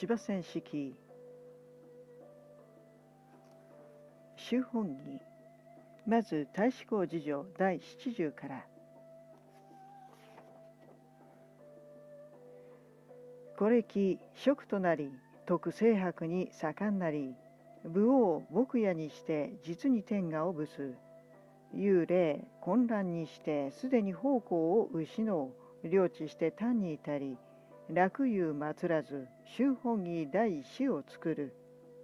芝線式修本義。まず大志公次女第70から。これき職となり徳清白に盛んなり、武王牧野にして実に天下を武す。幽霊混乱にしてすでに方向を失う。領地して単に至り、楽遊祀らず修本義第一を作る。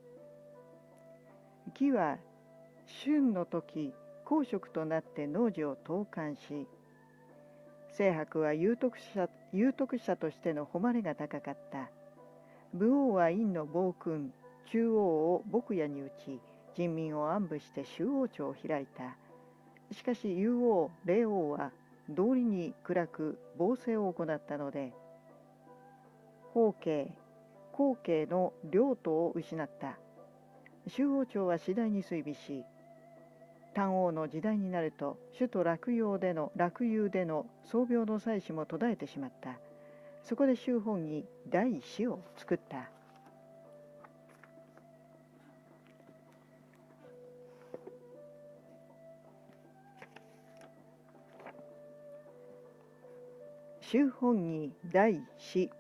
木は春の時公職となって農事を統管し、清白は有徳者としての誉れが高かった。武王は院の暴君中央を牧野に打ち、人民を暗部して周王朝を開いた。しかし幽王霊王は道理に暗く暴政を行ったので、法慶後継の領土を失った。周王朝は次第に衰微し、単王の時代になると首都洛陽での宗廟の祭祀も途絶えてしまった。そこで修本義第一子を作った。修本義第一子。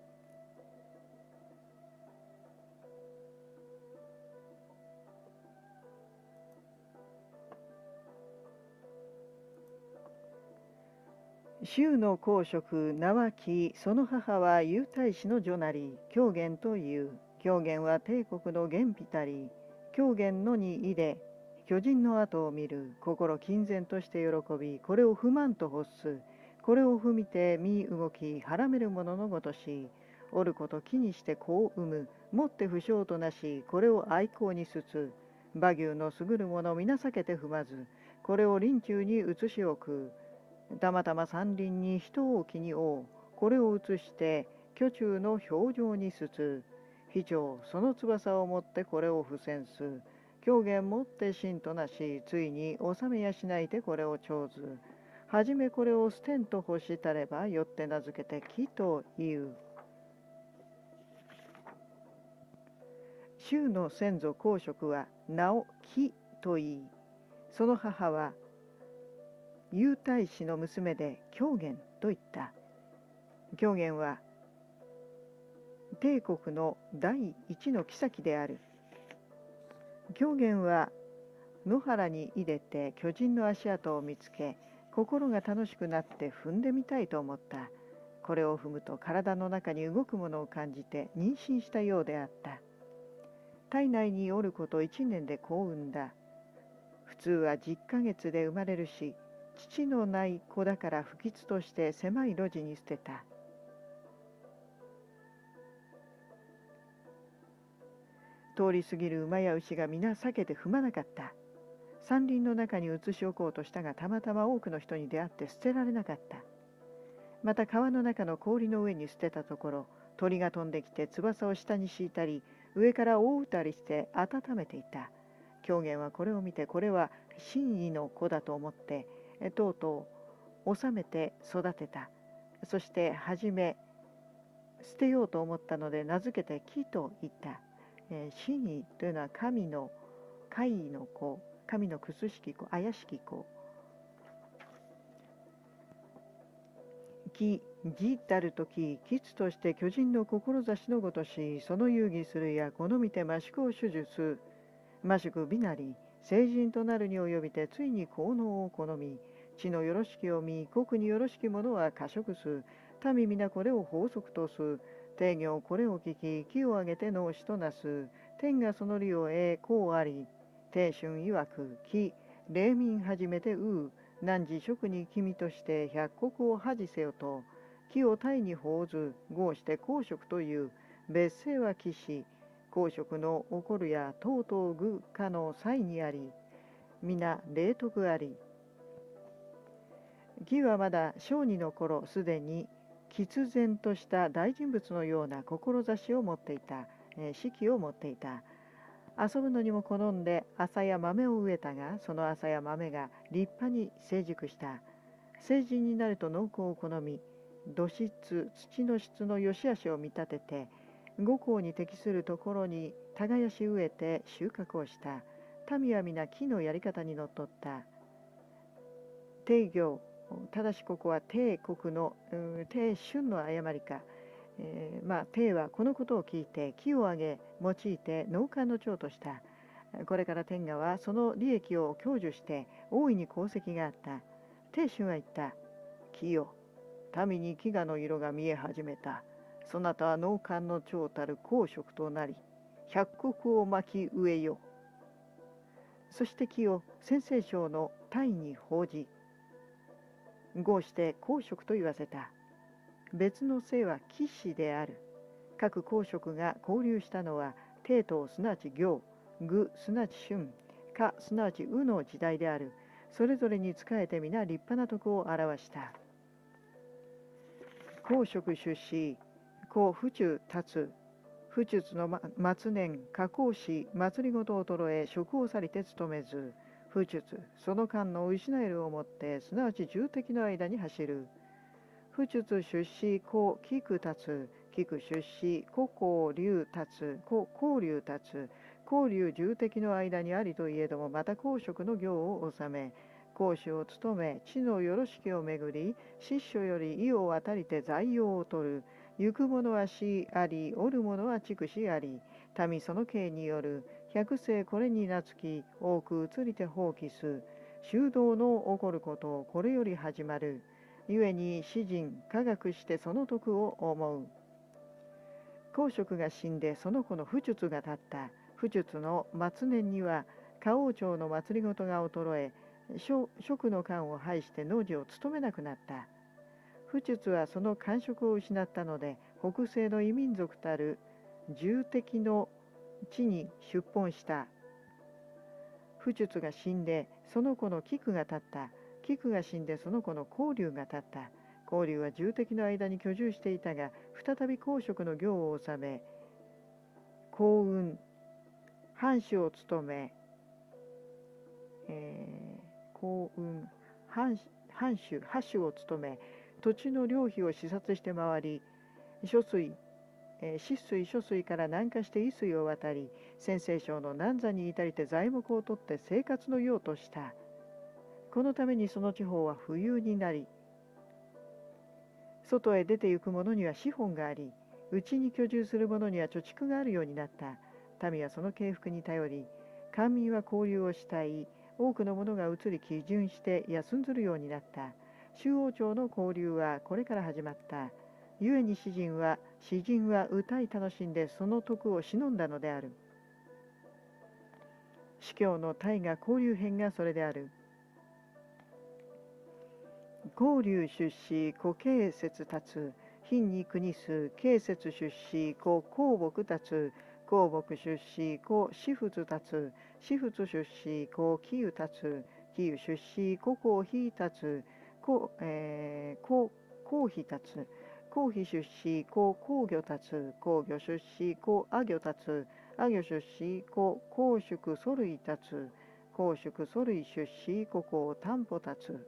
周の公職名は紀、その母は幽太子の女なり、狂言という。狂言は帝国の元妃たり、狂言のに入れ、巨人の後を見る。心金然として喜び、これを不満と欲す。これを踏みて身動き、はらめる者のごとし。おること気にして子を産む。もって不祥となし、これを愛好にすつ。馬牛の優る者皆避けて踏まず、これを林中に移し置く。たまたま山林に人を気に負う。これを移して巨中の表情にすつ。飛鳥その翼をもってこれを不戦す。狂言もって真となし、ついに収めやしないてこれを長ず。はじめこれを捨てんと欲したれば、よって名付けて木という。周の先祖公職は名を木といい、その母は幽太子の娘で狂言と言った。狂言は帝国の第一の妃である。狂言は野原に入れて巨人の足跡を見つけ、心が楽しくなって踏んでみたいと思った。これを踏むと体の中に動くものを感じて妊娠したようであった。体内におること1年で子を産んだ。普通は10ヶ月で生まれるし、父のない子だから不吉として狭い路地に捨てた。通り過ぎる馬や牛が皆避けて踏まなかった。山林の中に移し置こうとしたが、たまたま多くの人に出会って捨てられなかった。また川の中の氷の上に捨てたところ、鳥が飛んできて翼を下に敷いたり、上から覆うたりして温めていた。狂言はこれを見て、これは真意の子だと思って、とうとう収めて育てた。そして初め捨てようと思ったので名付けて木と言った。真意というのは神の怪異の子、神のくすしき子、怪しき子。木義たる時、吉として巨人の志のごとし、その遊戯するや好みて魔宿を手術。魔宿美なり成人となるに及びて、ついに効能を好み、地のよろしきを見、国によろしきものは過食す。民皆これを法則とす。帝業これを聞き、木を挙げて農師となす。天がその利を得、こうあり。帝春曰く、木霊民始めて汝職に君として百国を恥せよと。木を大に報ず、合して公職という。別姓は騎士。公職の起こるやとうとう愚かの際にあり、皆霊徳あり。木はまだ小児の頃、すでに喫然とした大人物のような志を持っていた、士気を持っていた。遊ぶのにも好んで麻や豆を植えたが、その麻や豆が立派に成熟した。成人になると農耕を好み、土質の質の良し悪しを見立てて、 五行に適するところに耕し植えて収穫をした。民は皆木のやり方にのっとった。帝業、ただしここは帝国の、帝春の誤りか。帝はこのことを聞いて木を挙げ用いて農家の長とした。これから天下はその利益を享受して大いに功績があった。帝春は言った。木よ、民に飢餓の色が見え始めた。そなたは農家の長たる公職となり、百石を巻き植えよ。そして木を先々章の大に報じ、号して公職と言わせた。別の姓は騎士である。各公職が交流したのは、帝統すなわち行、具すなわち春、家すなわち右の時代である。それぞれに仕えて皆立派な徳を表した。公職出資、公府中立つ。不術の末年、加工し、祭りごと衰え、職を去りて務めず、不術、その間の失えるをもって、すなわち重敵の間に走る。不術出資、公、菊立つ、菊出資、古公流立つ、公流立つ、公流重敵の間にありといえども、また公職の行を治め、公主を務め、地のよろしきをめぐり、失所より意を渡りて財用を取る。行く者は死あり、おる者は畜死あり、民その刑による、百姓これになつき、多く移りて放棄す。修道の起こること、これより始まる。故に詩人、科学してその徳を思う。公職が死んでその子の不術が立った。不術の末年には、花王朝の祭りごとが衰え、職の官を拝して農事を務めなくなった。不術はその官職を失ったので、北西の異民族たる重敵の地に出奔した。不術が死んでその子の菊が立った。菊が死んでその子の公竜が立った。公竜は重敵の間に居住していたが、再び公職の業を治め、幸運、藩主を務め、幸運、藩主を務め、土地の領費を視察して回り、諸水、止水諸水から南下して夷水を渡り、先々章の南座に至りて材木を取って生活の用とした。このためにその地方は富裕になり、外へ出て行く者には資本があり、内に居住する者には貯蓄があるようになった。民はその敬服に頼り、官民は交流をしたい。多くの者が移り基準して休んずるようになった。周王朝の交流はこれから始まった。故に詩人は歌い楽しんでその徳を忍んだのである。司教の大河交流編がそれである。交流出資、古慶節立つ。貧に国す、慶節出資、古公木立つ。公木出資、古私仏立つ。私仏出資、古紀湯立つ。紀湯出資、古公費立つ。公費立つ。公費出資、公公魚立つ。公魚出資、公阿魚立つ。阿魚出資、公公宿祖類立つ。公宿祖類出資、古公担保立つ。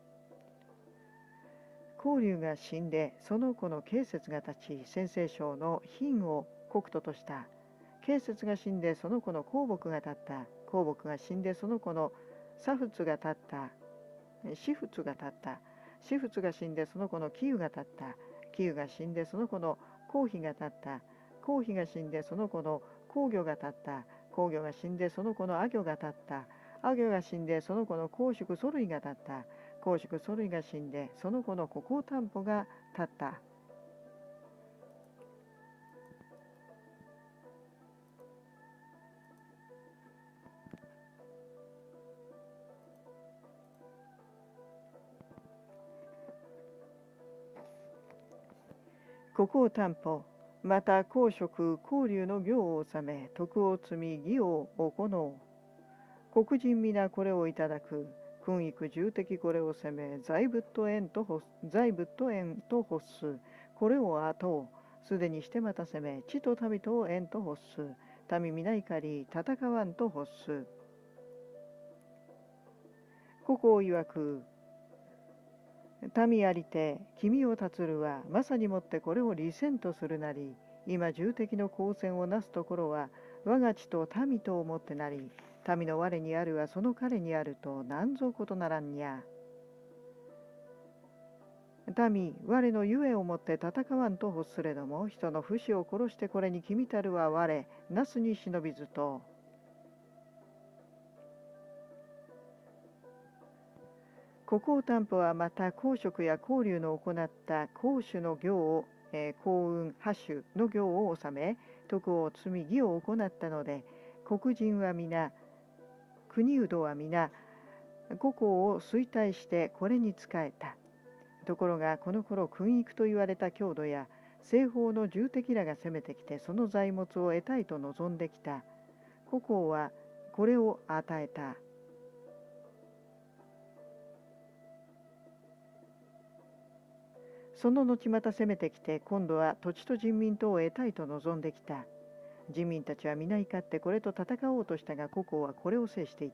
公竜が死んでその子の慶節が立ち、先々章の貧を国土とした。慶節が死んでその子の公木が立った。公木が死んでその子の左仏が立った。私仏が立った。私仏が死んでその子の紀湯が立った。紀湯が死んでその子の公費が立った。公費が死んでその子の公魚が立った。公魚が死んでその子の阿魚が立った。阿魚が死んでその子の公宿祖類が立った。公宿祖類が死んでその子の孤高担保が立った。孤高担保、また公職公流の行を治め、徳を積み義を行う。黒人皆これをいただく。君育重敵これを責め、財物と縁と欲す。これを後う。すでにしてまた責め、地と民と縁と欲す。民皆怒り、戦わんと欲す。故郷曰く、民ありて、君を立つるは、まさにもってこれを利せんとするなり、 今重敵の交戦をなすところは我が地と民と思ってなり、民の我にあるはその彼にあると何ぞ異ならんにゃ。民、我のゆえをもって戦わんと欲すれども、人の不死を殺してこれに君たるは我、なすに忍びずと。孤高担保はまた公職や公流の行った公主の行を、幸運破主の行を治め、徳を積み義を行ったので、黒人は皆、国人は皆、故校を衰退してこれに仕えた。ところがこの頃君育と言われた郷土や西方の重敵らが攻めてきてその財物を得たいと望んできた。故校はこれを与えた。その後また攻めてきて今度は土地と人民とを得たいと望んできた。人民たちは皆怒ってこれと戦おうとしたが故校はこれを制していった。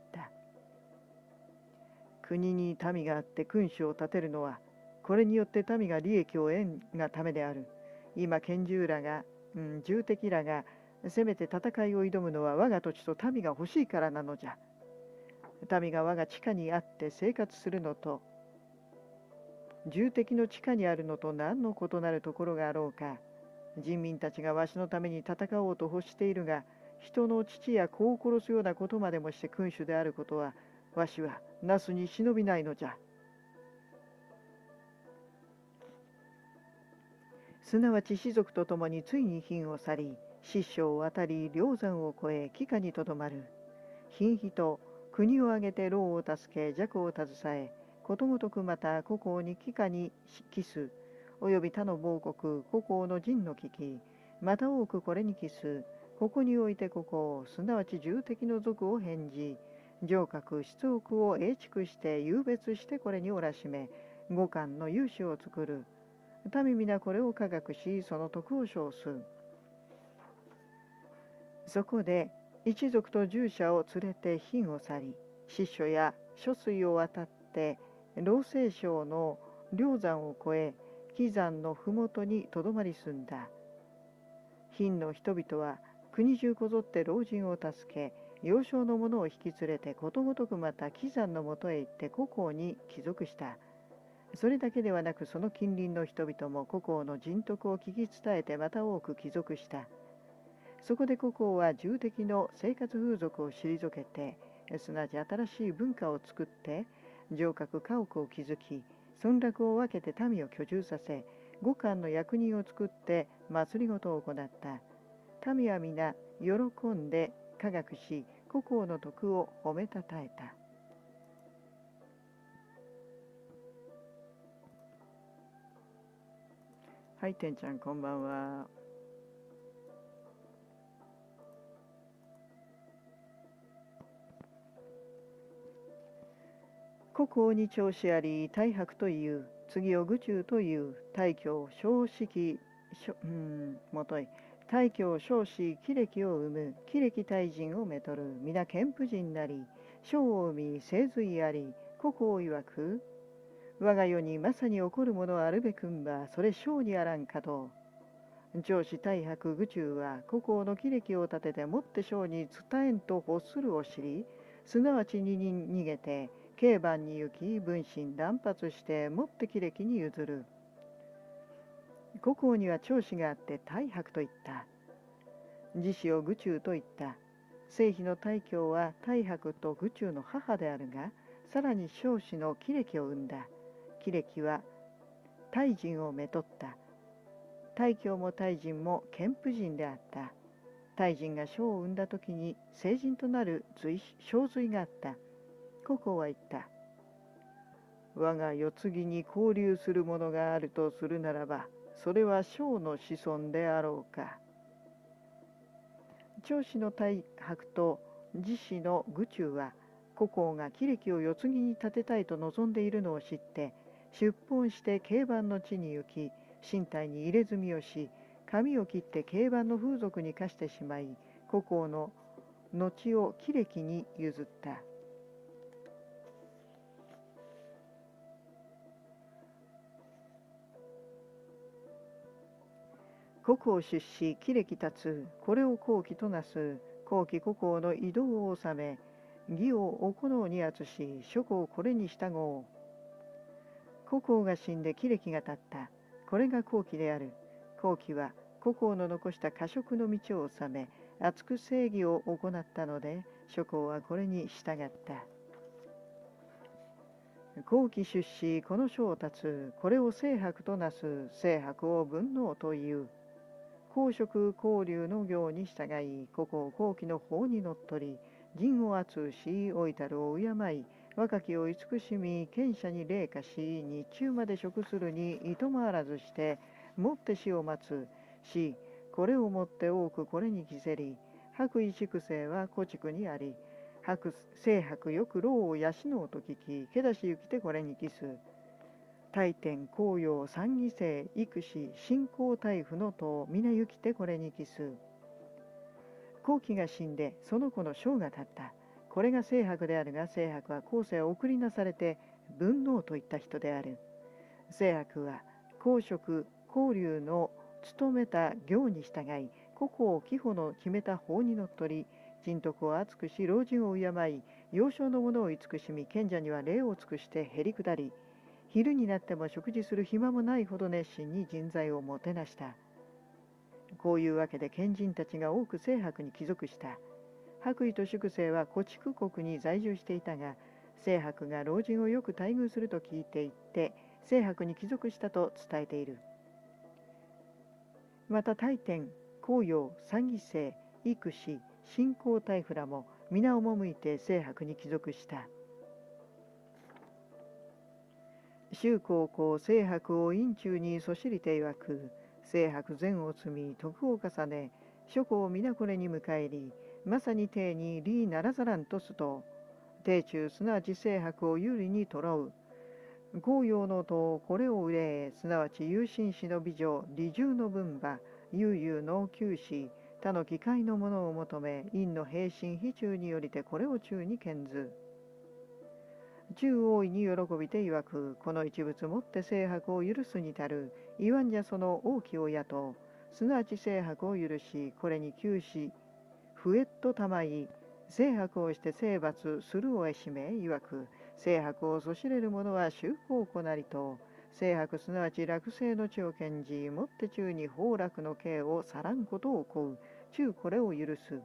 国に民があって君主を立てるのはこれによって民が利益を得んがためである。今重敵らが攻めて戦いを挑むのは我が土地と民が欲しいからなのじゃ。民が我が地下にあって生活するのと重敵の地下にあるのと何の異なるところがあろうか。人民たちがわしのために戦おうと欲しているが、人の父や子を殺すようなことまでもして君主であることはわしはなすに忍びないのじゃ。すなわち士族と共についに貧を去り、失所を渡り梁山を越え帰化にとどまる。貧費と国を挙げて労を助け弱を携え、ことごとくまた故郷に帰化に帰す、および他の亡国故郷の陣の危機、また多くこれに帰す、ここにおいてここをすなわち重敵の族を返じ、城郭出奥を営築して優別してこれにおらしめ、五官の有志を作る。民皆これを科学し、その徳を称す。そこで一族と従者を連れて貧を去り、死所や諸水を渡って老西省の梁山を越え、紀山の麓にとどまり住んだ。貧の人々は国中こぞって老人を助け、幼少の者を引き連れてことごとくまた紀山のもとへ行って故郷に帰属した。それだけではなくその近隣の人々も故郷の人徳を聞き伝えてまた多く帰属した。そこで故郷は重敵の生活風俗を退けて、すなわち新しい文化を作って城郭家屋を築き、村落を分けて民を居住させ、五官の役人を作って祭りごとを行った。民は皆喜んで科学し、故郷の徳を褒めたたえた。はい、てんちゃんこんばんは。故郷に調子あり、大白という、次を愚中という、大教小式、もとい、大教小子、喜歴を生む、喜歴大人をめとる、皆賢夫人なり、小を生み、清髄あり、故郷曰く、我が世にまさに起こるものあるべくんば、それ小にあらんかと。上司大白愚中は故郷の喜歴を立ててもって小に伝えんと欲するを知り、すなわちに逃げて、競馬に行き、分身乱発してもって喜歴に譲る。故郷には長子があって大白と言った。次子を愚中と言った。正妃の大教は大白と愚中の母であるが、さらに少子の喜歴を生んだ。喜歴は大人をめとった。大教も大人も賢夫人であった。大人が小を産んだ時に成人となる小髄があった。故郷は言った。我が世継ぎに交流するものがあるとするならば、それは小の子孫であろうか。長子の大白と次子の愚中は、故郷が喜歴を世継ぎに立てたいと望んでいるのを知って、出奔して競馬の地に行き、身体に入れ墨をし、髪を切って競馬の風俗に課してしまい、故郷の後を喜歴に譲った。 国王出資、木歴立つ、これを後期となす、後期国王の移動を治め、義をおこのうに厚し、諸侯これに従おう。国王が死んで木歴が立った。これが後期である。後期は国王の残した過食の道を治め、厚く正義を行ったので、諸侯はこれに従った。後期出資、この書を立つ、これを正白となす、正白を分納という。公職公流の行に従い、国王後期の法にのっとり、仁を厚し、老いたるを敬い、若きを慈しみ、賢者に礼化し、日中まで食するにいとまわらずして、もって死を待つ。死、これをもって多くこれに着せり、白衣粛清は古畜にあり、正白よく老を養うと聞き、けだし行きてこれに帰す。大天、紅葉、三義生、育子、信仰大夫の塔、皆行きてこれに帰す。後期が死んで、その子の生が立った。これが正白であるが、正白は後世を送りなされて、分納といった人である。正白は、公職、公流の務めた行に従い、国王貴保の決めた法にのっとり、人徳を厚くし、老人を敬い、幼少の者を慈しみ、賢者には礼を尽くしてへりくだり、昼になっても食事する暇もないほど熱心に人材をもてなした。こういうわけで賢人たちが多く正白に帰属した。白衣と粛清は古畜国に在住していたが、正白が老人をよく待遇すると聞いていって、正白に帰属したと伝えている。また大天、紅葉、三義生、育子、信仰大夫らも皆赴いて正白に帰属した。周公公正白を院中にそしりて曰く、正白善を積み徳を重ね、諸侯皆これに迎えり、まさに帝に利ならざらんとすと、帝中すなわち正白を有利にとろう。公用の塔これを憂え、すなわち有心子の美女、利重の分馬、悠々の九子、他の機会のものを求め、院の平身非中によりてこれを中に献ず。中大いに喜びて曰く、この一物もって正白を許すにたる、言わんじゃその王旗を雇う、すなわち正白を許し、これに九子、不悦とたまい、正白をして征伐するをえしめ、曰く、正白をそしれる者は修行行なりと、正白すなわち楽性の地を献じ、もって中に崩落の刑を去らんことを請う、中これを許す。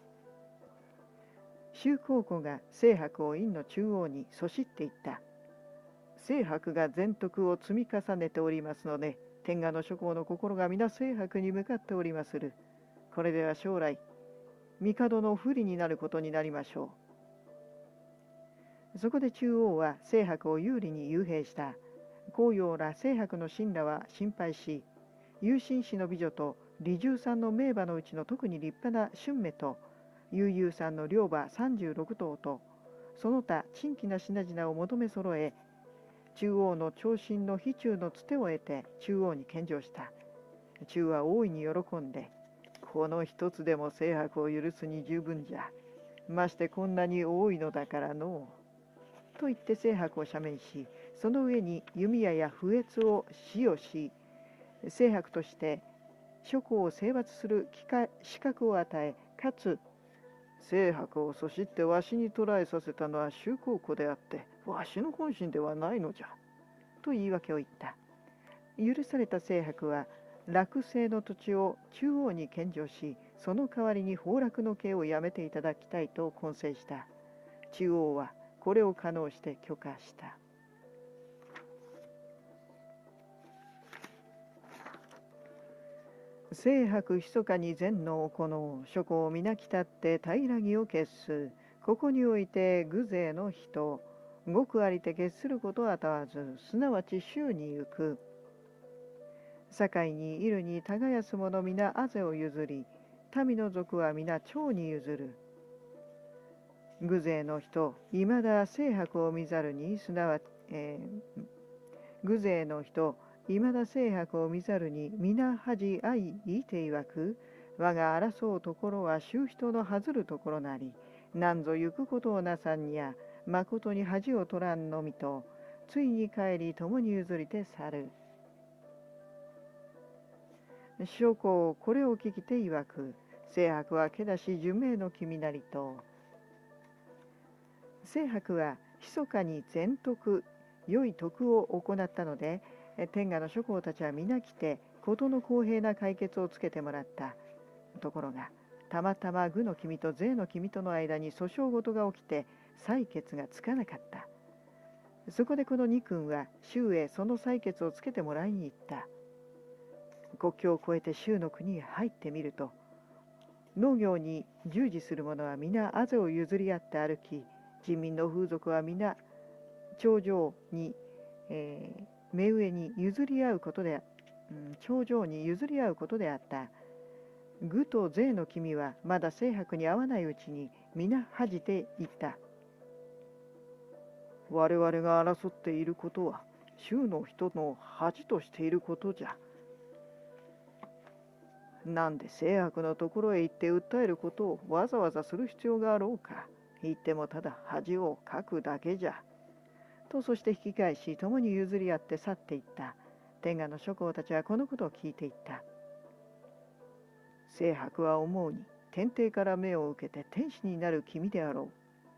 周公公が正白を院の中央にそしっていった。正白が善徳を積み重ねておりますので、天下の諸侯の心が皆正白に向かっておりまする。これでは将来、帝の不利になることになりましょう。そこで中央は正白を有利に幽閉した。公用ら正白の神らは心配し、有心子の美女と利重さんの名馬のうちの特に立派な春目と、悠々さんの両馬36頭と、その他珍奇な品々を求め揃え、中央の長身の非中のつてを得て中央に献上した。中は大いに喜んで、この一つでも正白を許すに十分じゃ。ましてこんなに多いのだからのう。と言って正白を赦免し、その上に弓矢や不悦を使用し、正白として諸侯を征伐する資格を与え、かつ正白をそしってわしに捕らえさせたのは周公公であって、わしの本心ではないのじゃ。と言い訳を言った。許された正白は、落成の土地を中央に献上し、その代わりに崩落の刑をやめていただきたいと懇請した。中央はこれを可能して許可した。正白密かに善の行う、諸侯皆来たって平らぎを決す。ここにおいて偶勢の人、ごくありて決することあたわず、すなわち州に行く。堺にいるに耕す者皆あぜを譲り、民の族は皆長に譲る。偶勢の人、いまだ正白を見ざるに、すなわち、偶勢の人、いまだ正白を見ざるに、皆恥愛いいて曰く、我が争うところは衆人の外るところなり、なんぞ行くことをなさんにゃ、まことに恥を取らんのみと、ついに帰り共に譲りて去る。 将校これを聞きて曰く、清白はけだし寿命の君なりと。清白は密かに善徳、良い徳を行ったので、天下の諸侯たちは皆来て、事の公平な解決をつけてもらった。ところが、たまたま愚の君と税の君との間に訴訟事が起きて、採決がつかなかった。そこでこの二君は州へその採決をつけてもらいに行った。国境を越えて州の国へ入ってみると、農業に従事する者は皆畔を譲り合って歩き、人民の風俗は皆頂上に、目上に譲り合うことで、頂上に譲り合うことであった。愚と税の君はまだ清白に合わないうちに皆恥じていった。我々が争っていることは州の人の恥としていることじゃ。なんで清白のところへ行って訴えることをわざわざする必要があろうか。言ってもただ恥をかくだけじゃ。とそして引き返し共に譲り合って去っていった。天下の諸侯たちはこのことを聞いていった。清白は思うに天帝から目を受けて天使になる君であろ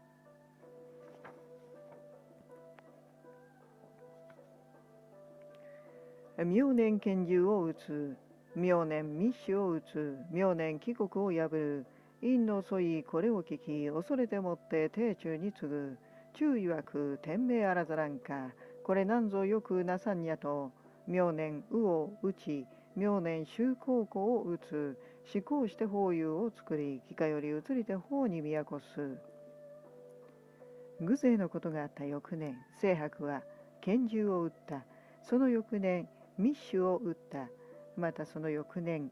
う。明年拳銃を撃つ、明年密使を撃つ、明年帰国を破る。陰の疎いこれを聞き、恐れてもって帝中に次ぐ。中曰く天命あらざらんか。これなんぞよくなさんやと。明年右を打ち、明年周公公を打つ。思考して法友を作り、帰化より移りて法に都す。偶然のことがあった翌年、清白は拳銃を撃った。その翌年、密使を撃った。またその翌年、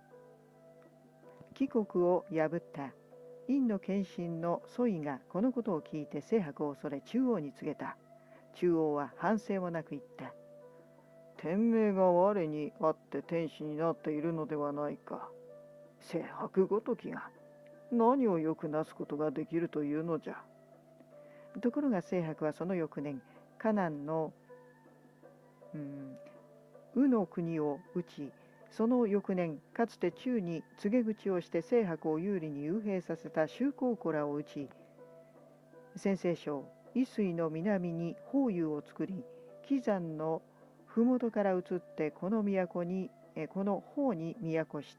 帰国を破った。陰の謙信の祖医がこのことを聞いて清白を恐れ中央に告げた。中央は反省もなく言った。天命が我にあって天使になっているのではないか。清白ごときが何をよくなすことができるというのじゃ。ところが清白はその翌年、カナンのウの国を打ち、その翌年、かつて中に告げ口をして清白を有利に幽閉させた周公子らを討ち、先西省、渭水の南に法友を作り、祁山の麓から移ってこの方に都した。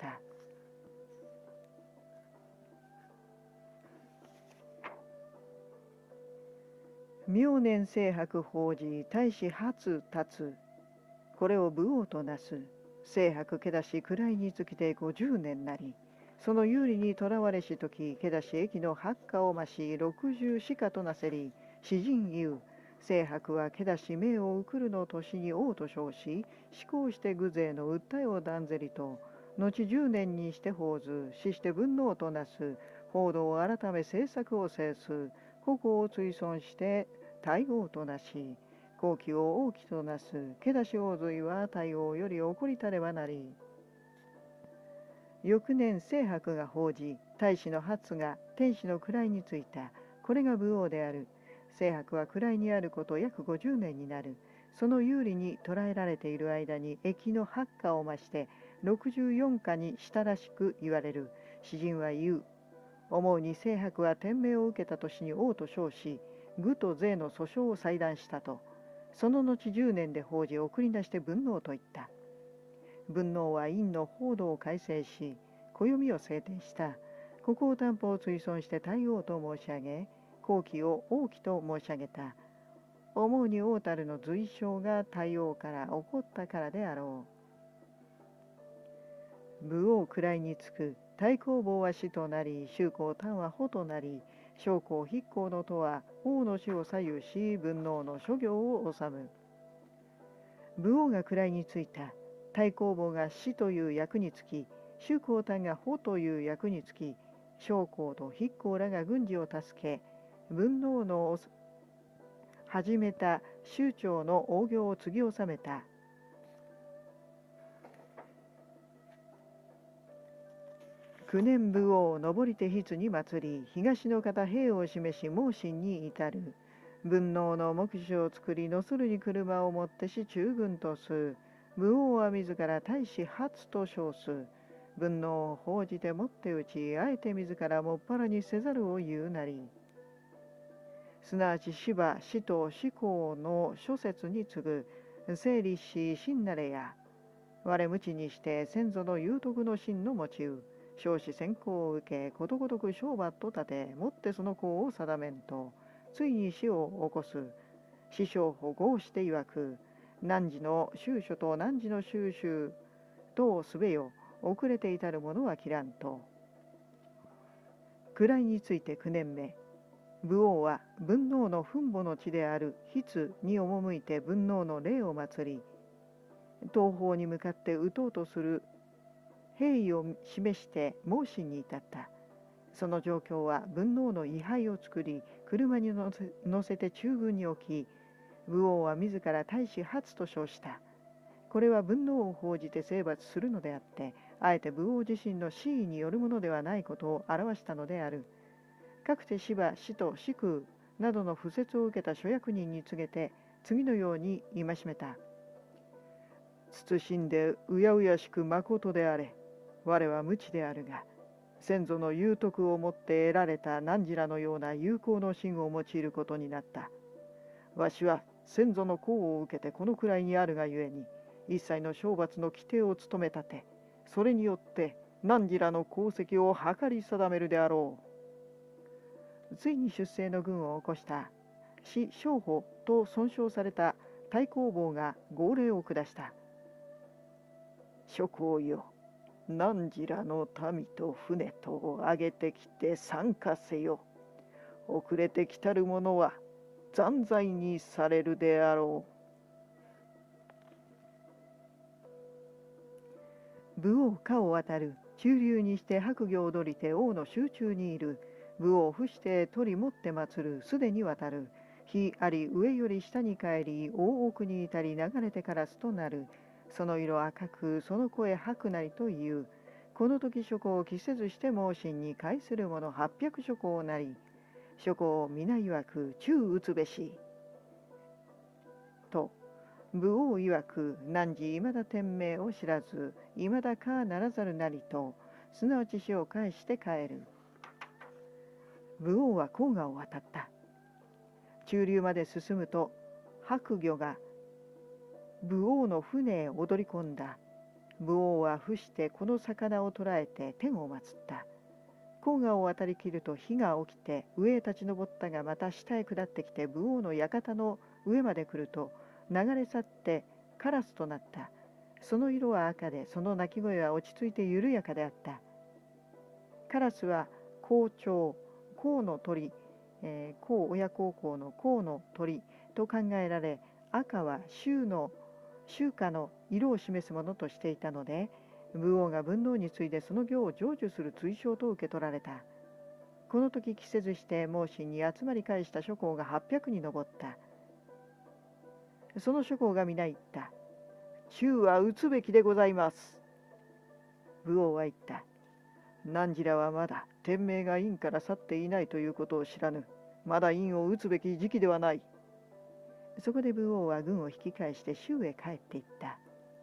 明年清白法事、大使初立つ。これを武王となす。清白けだし位につきて50年なり、その有利にとらわれしとき、けだし駅の八花を増し、60しかとなせり、詩人言う。清白はけだし命を送るの年に王と称し、思考して偶然の訴えを断ぜりと、後10年にして法ず、死して分能となす、報道を改め政策を制す、個々を追尊して大王となし、好機を王旗となす、けだし王隋は大王より起こりたればなり。翌年清白が報じ、大使の初が天使の位についた。これが武王である。清白は位にあること約50年になる。その有利に捕らえられている間に駅の八花を増して64花にしたらしく言われる。詩人は言う。思うに清白は天命を受けた年に王と称し、愚と税の訴訟を裁断したと。その後10年で報じ送り出して文能と言った。文能は院の法度を改正し、暦を制定した。国王担保を追尊して大王と申し上げ、後期を王旗と申し上げた。思うに王たるの随称が大王から起こったからであろう。武王位につく。太公望は死となり、周公丹は保となり、将校筆行のとは王の死を左右し、文能の諸行を治む。武王が位についた。太公望が死という役につき、周公丹が保という役につき、将校と筆行らが軍事を助け、文能の始めた州長の王業を継ぎ収めた。9年武王登り手筆に祭り、東の方兵を示し猛進に至る。文能の目視を作り、のするに車をもってし中軍とす。 武王は自ら大使初と称す。文能を報じてもって打ち、あえて自らもっぱらにせざるを言うなり。すなわち芝、死と死行の諸説に次ぐ、整理し真なれや、我無知にして先祖の有徳の真の持ちう、少子先行を受け、ことごとく商売と立て、もってその功を定めんと、ついに死を起こす。師匠保護をして曰く、汝の宗書と汝の収集とすべよ、遅れて至る者は切らんと。位について9年目、武王は文王の墳墓の地である筆に赴いて文王の霊を祭り、東方に向かって打とうとする兵意を示して申しに至った。その状況は文王の位牌を作り、車に乗せて中軍に置き、武王は自ら大使初と称した。これは文王を報じて征伐するのであって、あえて武王自身の真意によるものではないことを表したのである。かくて芝、死と死空などの不説を受けた諸役人に告げて、次のように戒めた。慎んでうやうやしくまことであれ。我は無知であるが、先祖の有徳をもって得られた汝らのような有効の心を用いることになった。わしは先祖の功を受けてこのくらいにあるがゆえに、一切の懲罰の規定を務め立て、それによって汝らの功績を計り定めるであろう。ついに出征の軍を起こした死将補と尊称された太公望が号令を下した。諸公よ、汝らの民と船とを上げてきて参加せよ。遅れてきたる者は残罪にされるであろう。武王家を渡る中流にして白魚を踊りて王の集中にいる。武王伏して取り持って祀るすでに渡る。日あり上より下に帰り、大奥に至り流れてからすとなる。その色赤く、その声白なりという。この時諸侯を期せずして猛進に会する者800諸侯なり。諸侯皆曰く、宙打つべし。と、武王曰く、汝いまだ天命を知らず、いまだかならざるなりと、すなわち死を返して帰る。武王は黄河を渡った。中流まで進むと、白魚が武王の船へ踊り込んだ。武王は伏してこの魚を捕らえて天を祀った。黄河を渡りきると火が起きて上へ立ち上ったが、また下へ下ってきて武王の館の上まで来ると流れ去ってカラスとなった。その色は赤で、その鳴き声は落ち着いて緩やかであった。カラスは甲鳥、甲の鳥、甲親孝行の甲の鳥と考えられ、赤は秋夏の色を示すものとしていたので、武王が文王に次いでその行を成就する追奨と受け取られた。この時期せずして孟子に集まり返した諸侯が800に上った。その諸侯が皆言った。宙は打つべきでございます。武王は言った。汝らはまだ天命が院から去っていないということを知らぬ。まだ院を打つべき時期ではない。そこで武王は軍を引き返して周へ帰っていった。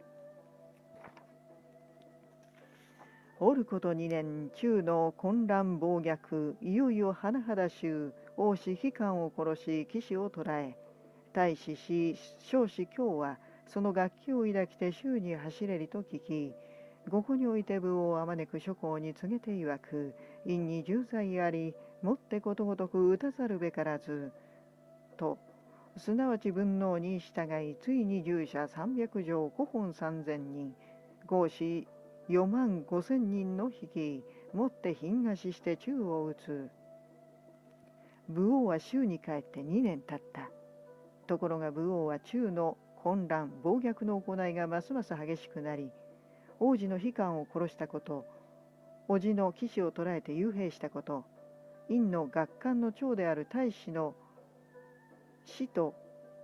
おること2年、中の混乱暴虐、いよいよ甚だ衆、王子悲観を殺し、騎士を捕らえ、大使し、少子卿は、その楽器を抱きて周に走れりと聞き、ここにおいて武王をあまねく諸侯に告げて曰く、院に重罪あり、もってことごとく打たざるべからず、と、すなわち文王に従い、ついに従者300条古本3000人、合子4万5千人の引き、もって牝餓死して宙を打つ。武王は周に帰って2年経った。ところが武王は中の混乱、暴虐の行いがますます激しくなり、王子の悲観を殺したこと、叔父の騎士を捕らえて幽閉したこと、院の学官の長である大使の死と、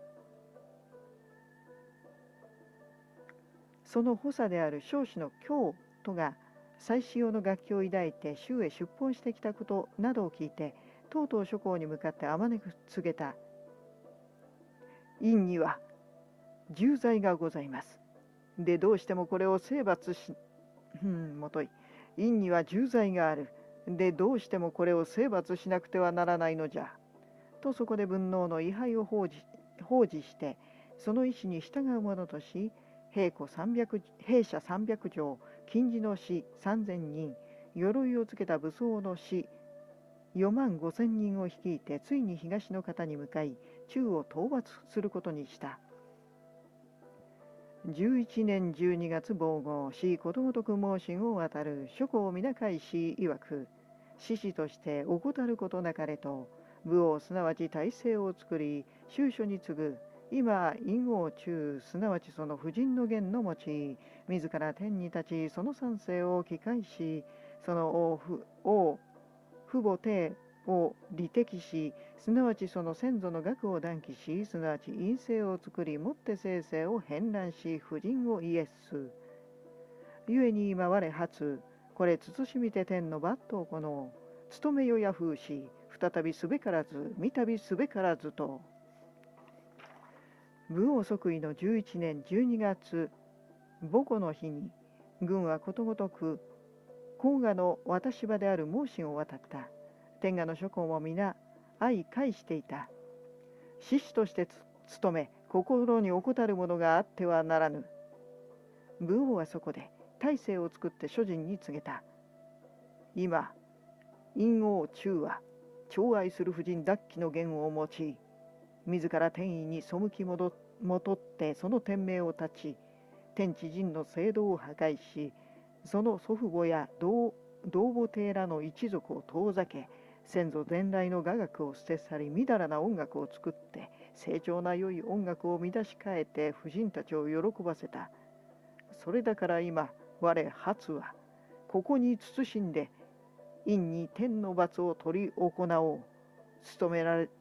その補佐である少子の卿とが祭祀用の楽器を抱いて周へ出奔してきたことなどを聞いて、とうとう諸侯に向かってあまねく告げた。院には重罪がございます。 でどうしてもこれを征伐し、もとい。院には重罪がある。でどうしてもこれを征伐しなくてはならないのじゃ。とそこで文王の位牌を奉示して、その意思に従う者とし、兵舎300条、金地の士3000人、鎧をつけた武装の士4万5千人を率いて、ついに東の方に向かい、中を討伐することにした。11年12月防護し、ことごとく申しを渡る諸侯皆会し曰く、志士として怠ることなかれと、武王すなわち体制を作り、宗書に次ぐ、今、陰王中、すなわちその婦人の言の持ち、自ら天に立ち、その賛成を記載し、その王父母帝を利敵し、すなわちその先祖の学を談義し、すなわち陰性を作り、もって聖世を変乱し、婦人をイエス。故に今我初、これ慎みて天の抜刀この、務めよや風し、再びすべからず、三度すべからずと。武王即位の11年12月、母子の日に、軍はことごとく、黄河の渡し場である孟津を渡った。天下の諸侯も皆相返していた。志士として務め、心に怠るものがあってはならぬ。武王はそこで大政を作って諸人に告げた。今、陰王中は、寵愛する婦人奪記の言を用い、自ら天意に背きもとってその天命を断ち、天地人の制度を破壊し、その祖父母や同母帝らの一族を遠ざけ、先祖伝来の雅楽を捨て去り、みだらな音楽を作って、正常な良い音楽を乱し替えて婦人たちを喜ばせた。それだから今、我初は、ここに慎んで、陰に天の罰を取り行おう。務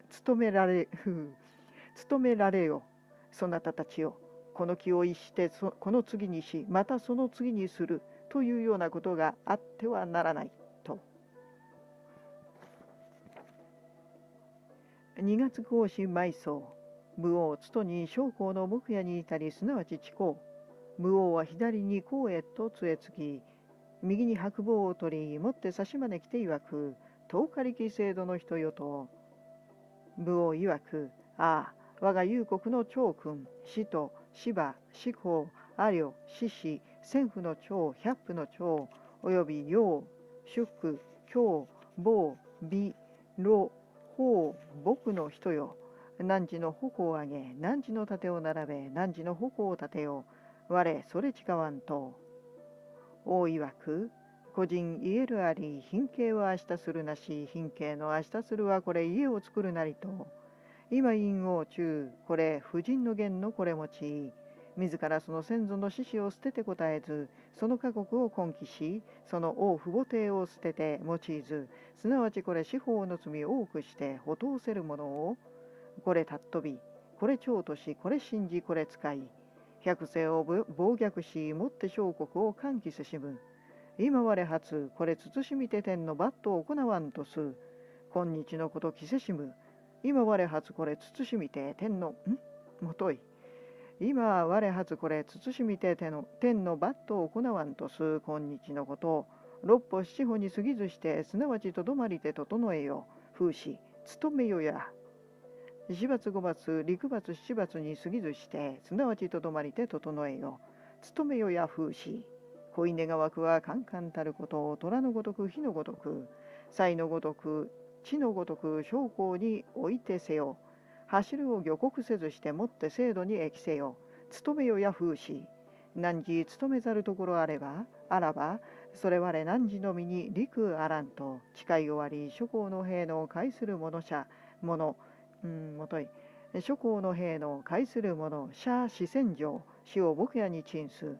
められよ。そなたたちよ。この気を逸してこの次にし、またその次にするというようなことがあってはならないと。2月孔子埋葬。武王津に将校の木屋に至り、すなわち地公。武王は左に孔へと杖つき、右に白棒を取り、持って差し招きて曰く、十日力制度の人よと。武王曰く、ああ、我が幽国の長君、使徒、芝、司法、阿陵、獅子、千夫の長、百夫の長、および陽、祝、教、坊、美、老、法、僕の人よ。汝の矛を上げ、汝の盾を並べ、汝の矛を立てよ。我、それ誓わんと。王曰く、個人言えるあり、貧経は明日するなし、貧経の明日するはこれ家を作るなりと。今陰王中、これ婦人の言のこれ持ち、自らその先祖の志士を捨てて答えず、その家国を根気し、その王父母帝を捨てて用いず、すなわちこれ司法の罪を多くして補通せるものを、これ尊び、これ長とし、これ信じ、これ使い、百世を暴虐し、もって小国を歓喜せしむ。今我初、これ慎みて天の抜刀を行わんとす。今日のこと着せしむ。今我初これ慎みて天の、もとい。今我初これ慎みて天の抜刀を行わんとす。今日のこと、六歩七歩に過ぎずして、すなわちとどまりて整えよ。風刺、務めよや。4月5月、陸月7月に過ぎずして、すなわちとどまりて整えよ。務めよや風刺。子稲が湧くはカンカンたることを、虎のごとく火のごとく、才のごとく、地のごとく将校に置いてせよ。走るを漁国せずしてもって制度に益せよ。務めよや風刺。汝務めざるところあらば、それ我汝の身に陸あらんと、誓い終わり、諸侯の兵の介する者もとい。諸侯の兵の介する者、社四千条、死を牧野に陳す。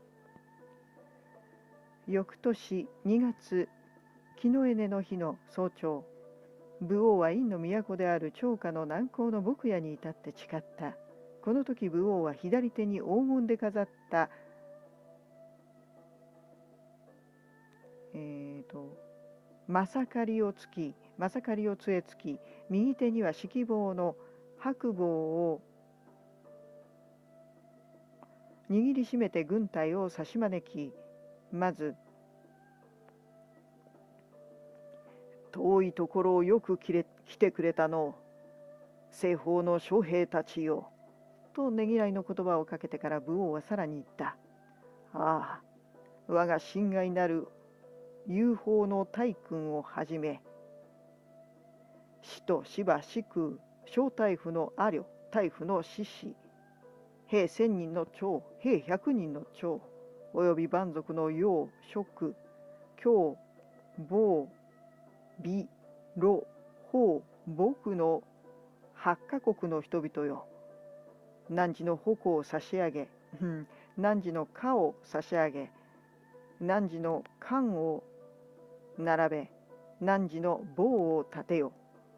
翌年2月、木のエネの日の早朝、武王は陰の都である長夏の南高の牧野に至って誓った。この時武王は左手に黄金で飾ったまさかりを杖つき、右手には色棒の白棒を握りしめて軍隊を差し招き、まず、遠いところをよく来てくれたの、西方の将兵たちよ、とねぎらいの言葉をかけてから武王はさらに言った。ああ、我が親愛なる友好の大君をはじめ、死と芝死空、小大夫の阿慮、大夫の獅子、兵1000人の長、兵100人の長、および蛮族の楊、蜀、姜、房、美、魯、法、僕の8カ国の人々よ。汝の矛を差し上げ、汝の家を差し上げ、汝の冠を並べ、汝の棒を立てよ。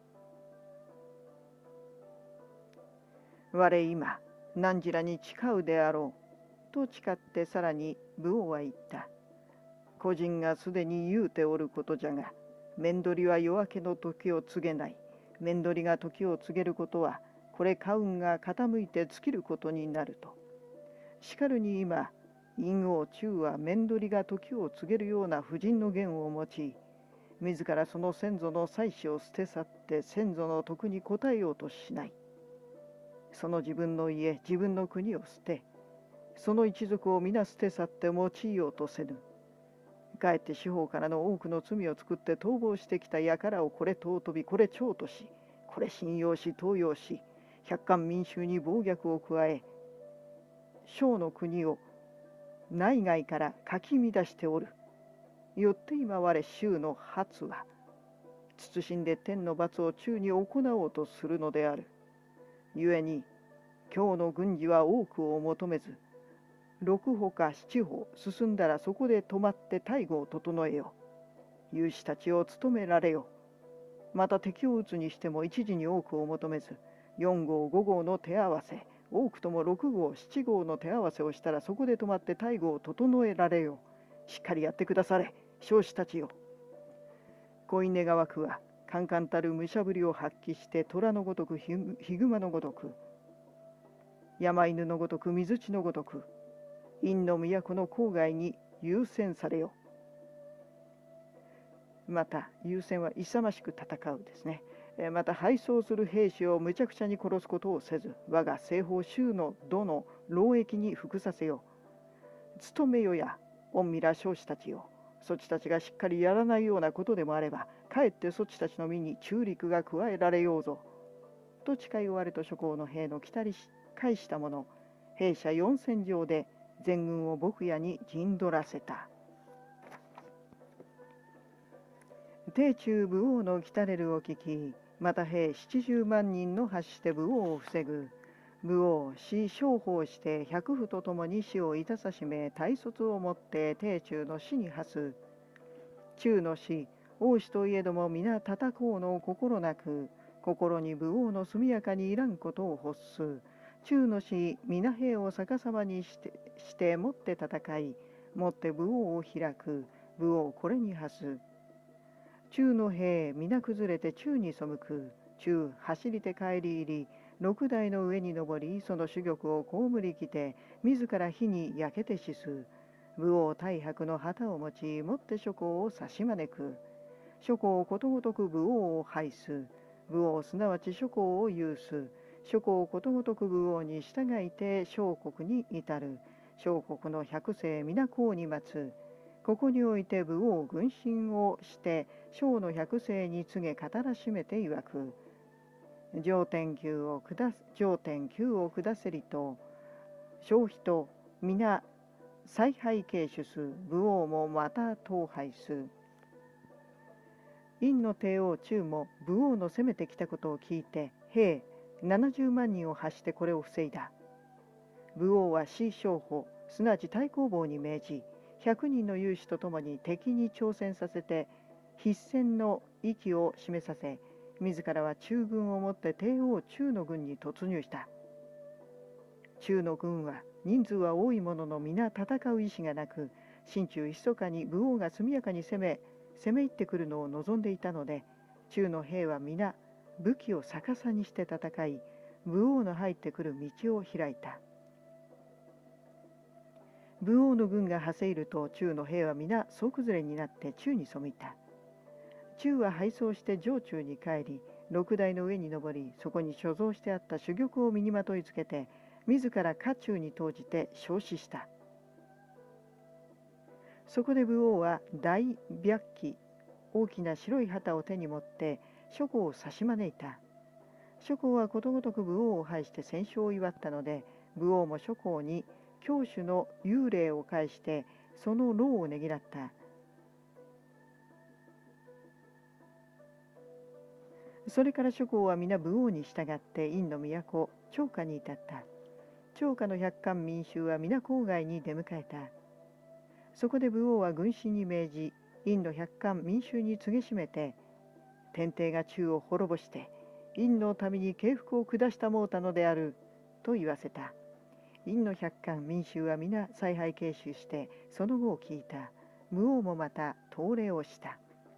我今、汝らに誓うであろう。と誓ってさらに武王は言った。個人がすでに言うておることじゃが、面取りは夜明けの時を告げない。面取りが時を告げることは、これ家運が傾いて尽きることになると。しかるに今、陰王中は面取りが時を告げるような婦人の言を用い、自らその先祖の妻子を捨て去って先祖の徳に応えようとしない。その自分の家、自分の国を捨て、その一族を皆捨て去って用いようとせぬ。かえって四方からの多くの罪を作って逃亡してきた輩をこれ尊び、これ長とし、これ信用し、登用し、百官民衆に暴虐を加え、小の国を内外からかき乱しておる。よって今我衆の初は、慎んで天の罰を中に行おうとするのである。故に、今日の軍事は多くを求めず、6歩か7歩進んだらそこで止まって大護を整えよ。勇士たちを務められよ。また敵を撃つにしても一時に多くを求めず、4号5号の手合わせ、多くとも6号7号の手合わせをしたらそこで止まって大護を整えられよ。しっかりやってくだされ、将士たちよ。恋願わくは、カンカンたる武者ぶりを発揮して虎のごとくヒグマのごとく、山犬のごとく水地のごとく、陰の都の郊外に優先されよ。また優先は勇ましく戦うですね。また敗走する兵士をむちゃくちゃに殺すことをせず、我が西方州のどの労役に服させよ。務めよや御身将士たちよ。そちたちがしっかりやらないようなことでもあれば、かえってそちたちの身に中力が加えられようぞ。と誓い終わると諸侯の兵の来たり返した者、兵舎4000乗で全軍を牧野に陣取らせた。帝中武王の来たれるを聞き、また兵70万人の発して武王を防ぐ。武王死将法して百夫と共に死をいたさしめ、大卒をもって帝中の死に発す。中の死、王子といえども皆戦こうの心なく、心に武王の速やかにいらんことを欲す。中の死、皆兵を逆さまにしてもって戦い、もって武王を開く。武王これに発す。中の兵、皆崩れて中に背く。中、走りて帰り入り、六台の上に登り、その珠玉を被りきて、自ら火に焼けて死す。武王大白の旗を持ち、もって諸侯を差し招く。諸侯ことごとく武王を拝す。武王すなわち諸侯を有す。諸侯ことごとく武王に従いて小国に至る。小国の百姓皆公に待つ。ここにおいて武王軍神をして小の百姓に告げ語らしめて曰く。上天宮を下せりと、小妃と皆采配軽主す。武王もまた統廃す。陰の帝王中も武王の攻めてきたことを聞いて、兵70万人を発してこれを防いだ。武王は死将法、すなわち太公望に命じ、100人の勇士と共に敵に挑戦させて、必戦の意を示させ、自らは中軍をもって帝王中の軍に突入した。中の軍は人数は多いものの皆戦う意志がなく、心中密かに武王が速やかに攻め入ってくるのを望んでいたので、中の兵は皆武器を逆さにして戦い、武王の入ってくる道を開いた。 武王の軍がはせ入ると中の兵は皆総崩れになって中に背いた。中は敗走して城中に帰り、六台の上に登り、そこに所蔵してあった珠玉を身にまといつけて、自ら家中に投じて焼死した。そこで武王は大白旗、大きな白い旗を手に持って諸侯を差し招いた。諸侯はことごとく武王を拝して戦勝を祝ったので、武王も諸侯に共主の幽霊を返してその労をねぎらった。それから諸侯は皆武王に従って殷の都長夏に至った。長夏の百官民衆は皆郊外に出迎えた。そこで武王は軍師に命じ、殷の百官民衆に告げしめて、天帝が中を滅ぼして殷の民に敬服を下したもうたのであると言わせた。殷の百官民衆は皆采配継承してその後を聞いた。武王もまた統礼をした。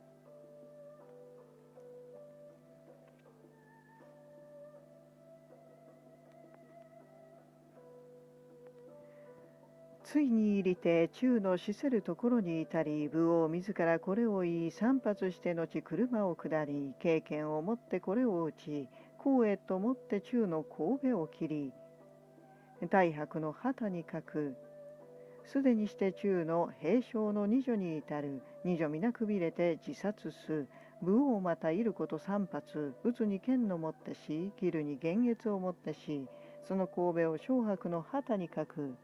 ついに入りて中の死せるところに至り、武王自らこれを言い、散髪して後車を下り、経験をもってこれを打ち、光栄ともって中の神戸を切り、大白の旗に書く。すでにして中の平将の二女に至る。二女皆くびれて自殺す。武王またいること三発、打つに剣のもってし、切るに玄月をもってし、その神戸を小白の旗に書く。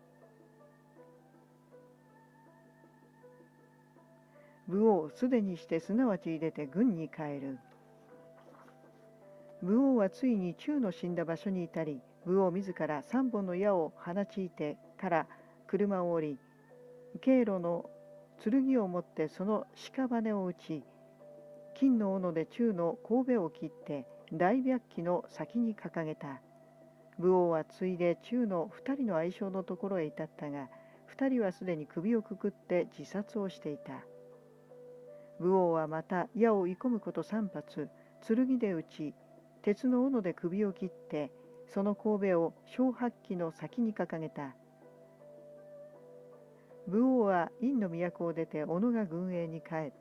武王すでにしてすなわち出て軍に帰る。武王はついに中の死んだ場所に至り、武王自ら三本の矢を放ちいてから車を降り、経路の剣を持ってその屍を打ち、金の斧で中の神戸を切って大白旗の先に掲げた。武王はついで中の二人の愛称のところへ至ったが、二人はすでに首をくくって自殺をしていた。武王はまた矢を射込むこと三発、剣で打ち、鉄の斧で首を切って、その神戸を小白旗の先に掲げた。武王は殷の都を出て小野が軍営に帰った。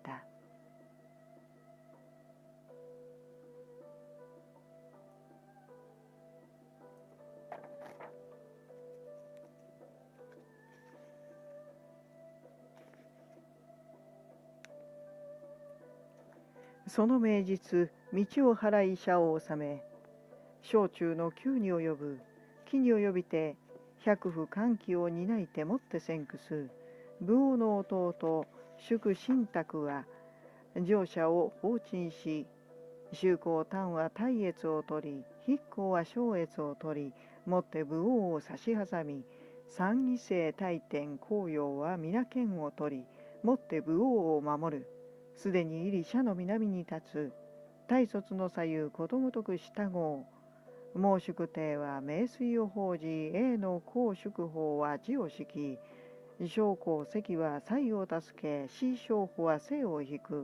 その名実、道を払い社を治め、小中の宮に及ぶ、木に及びて、百夫歓喜を担いてもって先駆す。武王の弟、祝神卓は、乗車を放鎮し、周公丹は大越を取り、筆公は小越を取り、もって武王を差し挟み、三義生大天公陽は皆剣を取り、もって武王を守る。すでに入り社の南に立つ。大卒の左右ことごとく従う。孟祝帝は名水を報じ、永の公祝法は地を敷き、将校関は才を助け、師将法は生を引く。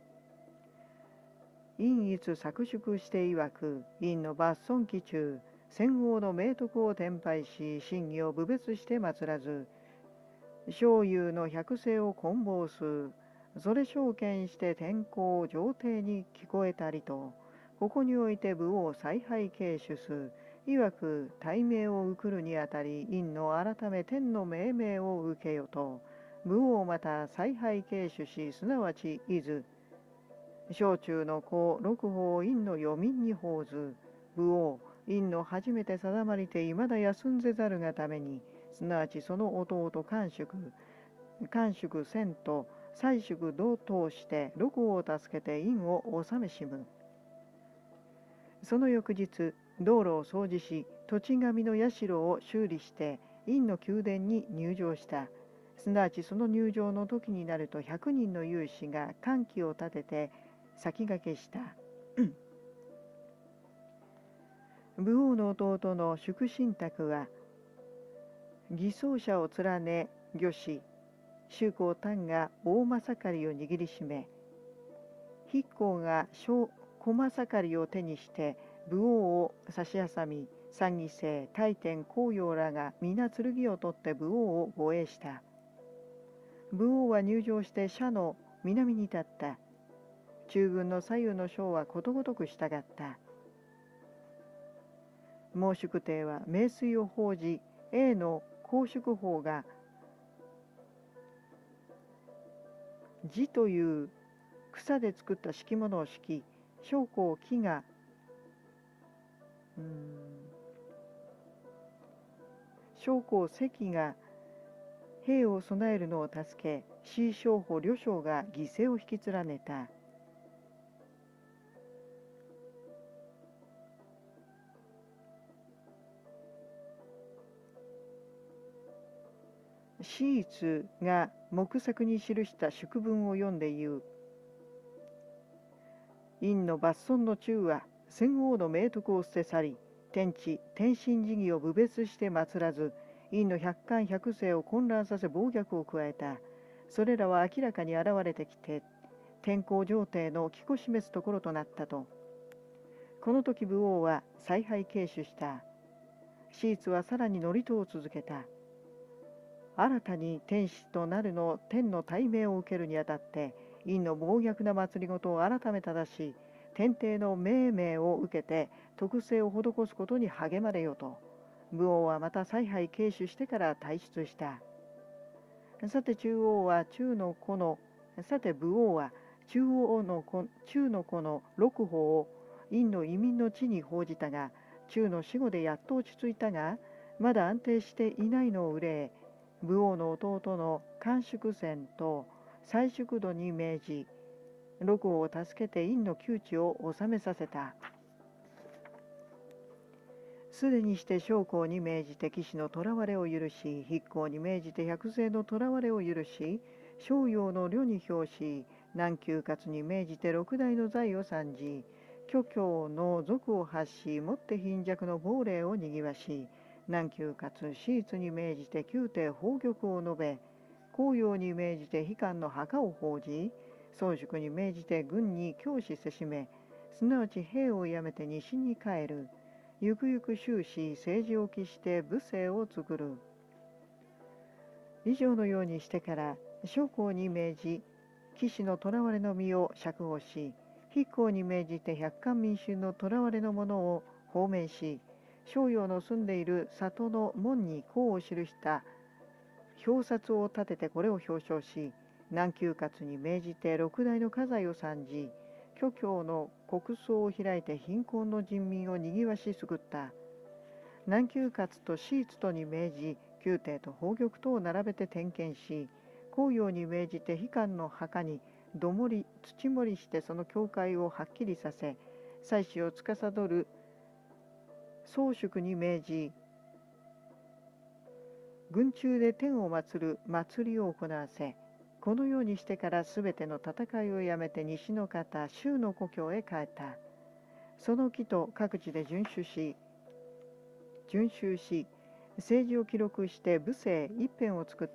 陰逸作祝して曰く、陰の抜損期中、戦王の明徳を転廃し、真偽を侮蔑して祀らず、小友の百世を棍棒す。それ証券して天候上帝に聞こえたりと、ここにおいて武王采配継主す。曰く大名を受くるにあたり、陰の改め天の命名を受けよと、武王また采配継主し、すなわち伊豆。小中の子六法陰の余民に報ず。武王、陰の初めて定まりていまだ休んぜざるがために、すなわちその弟官宿千と、祭祝同通して六王を助けて陰を治めしむ。その翌日、道路を掃除し、土地神の社を修理して、陰の宮殿に入城した。すなわちその入城の時になると100人の勇士が歓喜を立てて先駆けした。武王の弟の祝神卓は、偽装者を連ね、御し、周公丹が大政刈を握りしめ、筆公が小駒盛りを手にして武王を差し挟み、 三義生、大天、紅葉らが皆剣を取って武王を護衛した。武王は入城して社の南に立った。中軍の左右の将はことごとく従った。孟祝帝は名水を報じ、永の公祝法が地という草で作った敷物を敷き、将校木が将校関が兵を備えるのを助け、四将補両将が犠牲を引き連ねた。シーツが木作に記した祝文を読んで言う。院の抜損の中は戦王の明徳を捨て去り、天地天神事義を侮蔑して祀らず、院の百官百世を混乱させ暴虐を加えた。それらは明らかに現れてきて、天候上帝の気को示すところとなったと。この時武王は采配軽視した。シーツはさらに祝詞を続けた。新たに天使となるの天の大命を受けるにあたって、院の暴虐な祭りごとを改め正し、天帝の命名を受けて徳政を施すことに励まれよと。武王はまた采配軽視してから退出した。さて武王は中の子の六法を院の移民の地に報じたが、中の死後でやっと落ち着いたが、まだ安定していないのを憂え、武王の弟の甘粛宣と蔡祝度に命じ、六王を助けて院の窮地を収めさせた。すでにして将校に命じて騎士の囚われを許し、筆行に命じて百勢の囚われを許し、商用の領に表し、南宮勝に命じて六代の財を参じ、虚教の賊を発し、もって貧弱の亡霊をにぎわし、南宮勝シーツに命じて宮廷宝玉を述べ、紅葉に命じて悲観の墓を報じ、宗宿に命じて軍に教師せしめ、すなわち兵をやめて西に帰る。ゆくゆく終始政治を期して武政を作る。以上のようにしてから将校に命じ、騎士の囚われの身を釈放し、筆行に命じて百官民衆の囚われの者を放免し、商用の住んでいる里の門に功を記した表札を立ててこれを表彰し、南宮勝に命じて六代の家財を参じ、虚教の国葬を開いて貧困の人民をにぎわし救った。南宮勝とシーツとに命じ、宮廷と宝玉とを並べて点検し、紅葉に命じて悲観の墓に土盛りしてその境界をはっきりさせ、祭祀を司る宗宿に命じ、軍中で天を祀る祭りを行わせ、このようにしてからすべての戦いをやめて西の方、周の故郷へ帰った。その木と各地で遵守し、政治を記録して武政一編を作った。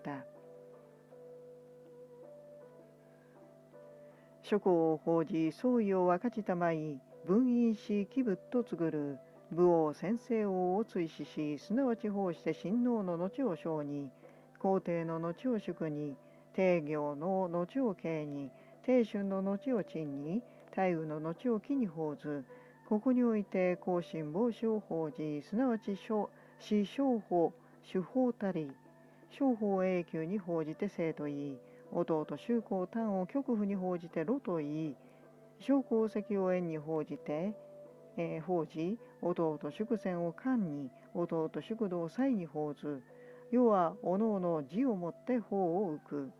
諸侯を報じ、総意を分かちたまい、分院し器物と告る。武王先生王を追試し、すなわち奉して親王の後を将に、皇帝の後を祝に、帝行の後を慶に、帝春の後を陳に、大雨の後を紀に報ず、ここにおいて後進防止を報じ、すなわち死商法、主法たり、商法永久に報じて生と言い、弟周公丹を極府に報じて炉と言い、小功績を縁に報じ、弟祝宣を官に、弟祝度を祭に報ず、世はおのおの字をもって法を浮く。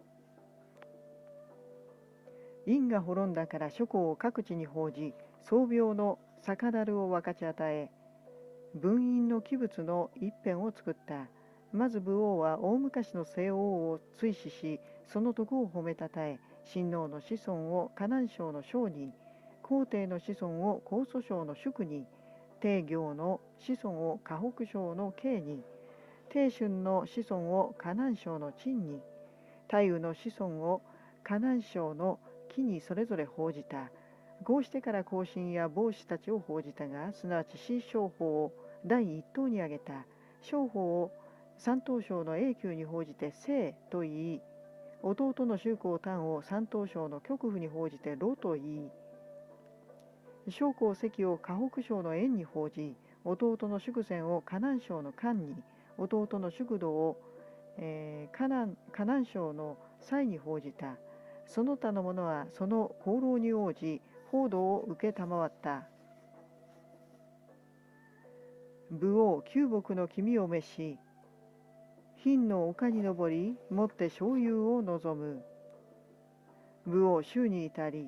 院が滅んだから諸侯を各地に報じ、宗廟の酒樽を分かち与え、分院の器物の一編を作った。まず武王は大昔の西王を追視し、その徳を褒めたたえ、親王の子孫を河南省の将に、皇帝の子孫を江蘇省の宿に、帝行の子孫を河北省の慶に、帝春の子孫を河南省の陳に、大雨の子孫を河南省の紀にそれぞれ報じた。こうしてから後進や帽子たちを報じたが、すなわち死商法を第一党に挙げた。商法を山東省の永久に報じて清と言い、弟の周公丹を山東省の極府に報じて魯と言い、将校関を河北省の延に報じ、弟の祝仙を河南省の漢に、弟の祝度を、河南省の蔡に報じた。その他の者はその功労に応じ報道を受けたまわった。武王旧木の君を召し、貧の丘に登り、もって所有を望む。武王衆に至り、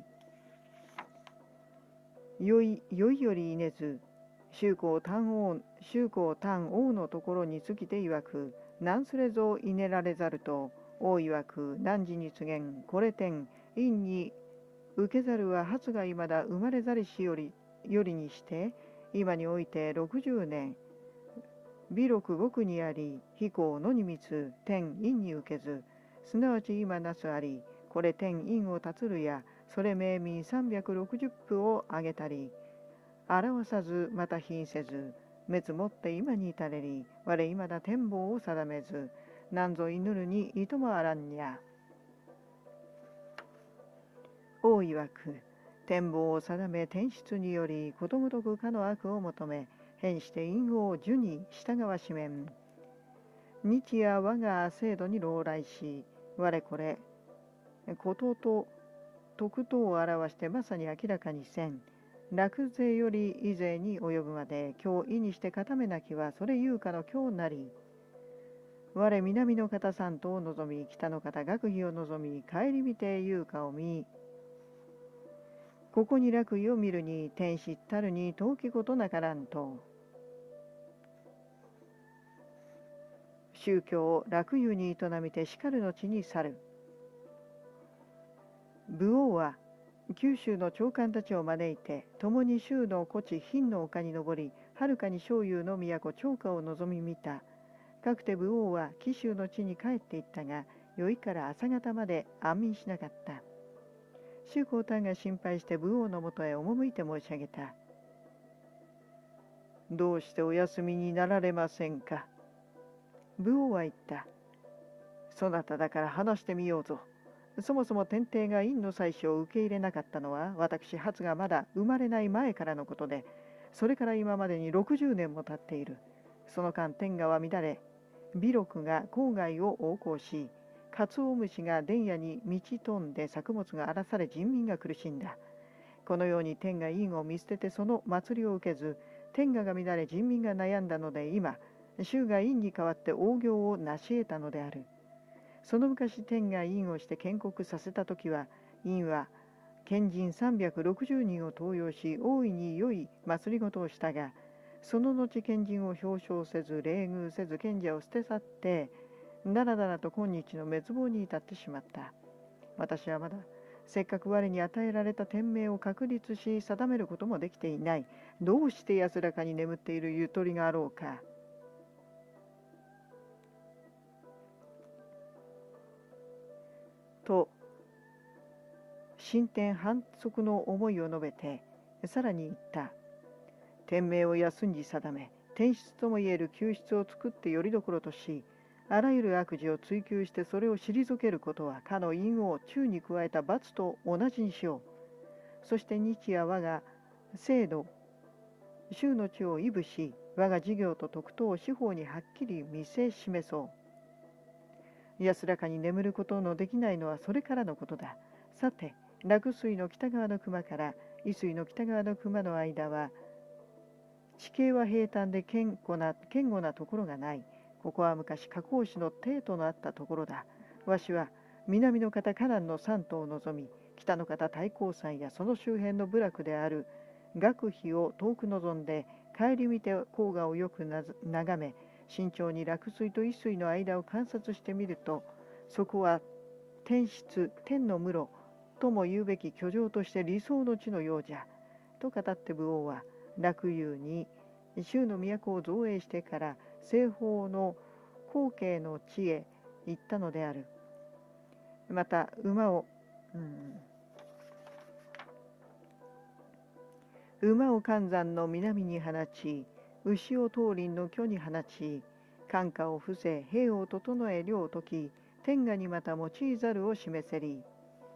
よいよりいねず、周公丹王のところに尽きて曰く、何すれぞいねられざると、王曰く、汝に告げん、これ天、陰に受けざるは初がいまだ生まれざりしよりにして、今において60年、微禄極にあり、非行のにみつ、天陰に受けず、すなわち今なすあり、これ天陰を立つるや、それ命民360府を挙げたり、表さずまた品せず、滅もって今に至れり、我今だ天望を定めず、なんぞ祈るにいともあらんにゃ。王曰く、天望を定め天質により、ことごとくかの悪を求め、変して陰を呪に従わしめん。日夜我が制度に老来し、我これ、ことと徳とを表してまさに明らかにせん。落勢より以前に及ぶまで、今日意にして固めなきは、それ優香の今日なり。我南の方山東を望み、北の方学費を望み、帰り見て優香を見、ここに楽意を見るに、天使たるに遠きことなからんと。宗教楽湯に営みてしかるの地に去る。武王は九州の長官たちを招いて、共に州の古地貧の丘に登り、はるかに商湯の都長夏を望み見た。かくて武王は紀州の地に帰っていったが、宵から朝方まで安眠しなかった。周公丹が心配して武王のもとへ赴いて申し上げた。どうしてお休みになられませんか。武王は言った。そなただから話してみようぞ。そもそも天帝が陰の妻子を受け入れなかったのは、私初がまだ生まれない前からのことで、それから今までに60年も経っている。その間天下は乱れ、微禄が郊外を横行し、カツオムシが田野に満ち飛んで作物が荒らされ人民が苦しんだ。このように天が陰を見捨ててその祭りを受けず、天下が乱れ人民が悩んだので、今衆が陰に代わって王行を成し得たのである。その昔天が陰をして建国させた時は、陰は賢人360人を登用し、大いに良い祭りごとをしたが、その後賢人を表彰せず礼遇せず賢者を捨て去って、だらだらと今日の滅亡に至ってしまった。私はまだせっかく我に与えられた天命を確立し定めることもできていない。どうして安らかに眠っているゆとりがあろうか。と進展反則の思いを述べて、さらに言った。天命を休んじ定め、天質ともいえる救出を作ってよりどころとし、あらゆる悪事を追求してそれを退けることは、かの陰を宙に加えた罰と同じにしよう。そして日夜我が制度、衆の地を異部し、我が事業と徳とを司法にはっきり見せ示そう。安らかに眠ることのできないのはそれからのことだ。さて、洛水の北側の熊から伊水の北側の熊の間は、地形は平坦で堅固なところがない。ここは昔加工士の帝都のあったところだ。わしは南の方河南の山東を望み、北の方太閤山やその周辺の部落である学費を遠く望んで、帰り見て黄河をよく眺め、慎重に洛水と伊水の間を観察してみると、そこは天質天の室とも言うべき居城として理想の地のようじゃ。と語って武王は洛遊に州の都を造営してから西方の後継の地へ行ったのである。また馬を関山の南に放ち、 牛を東林の巨に放ち、冠花を伏せ、兵を整え領時、天下にまた用いざるを示せり。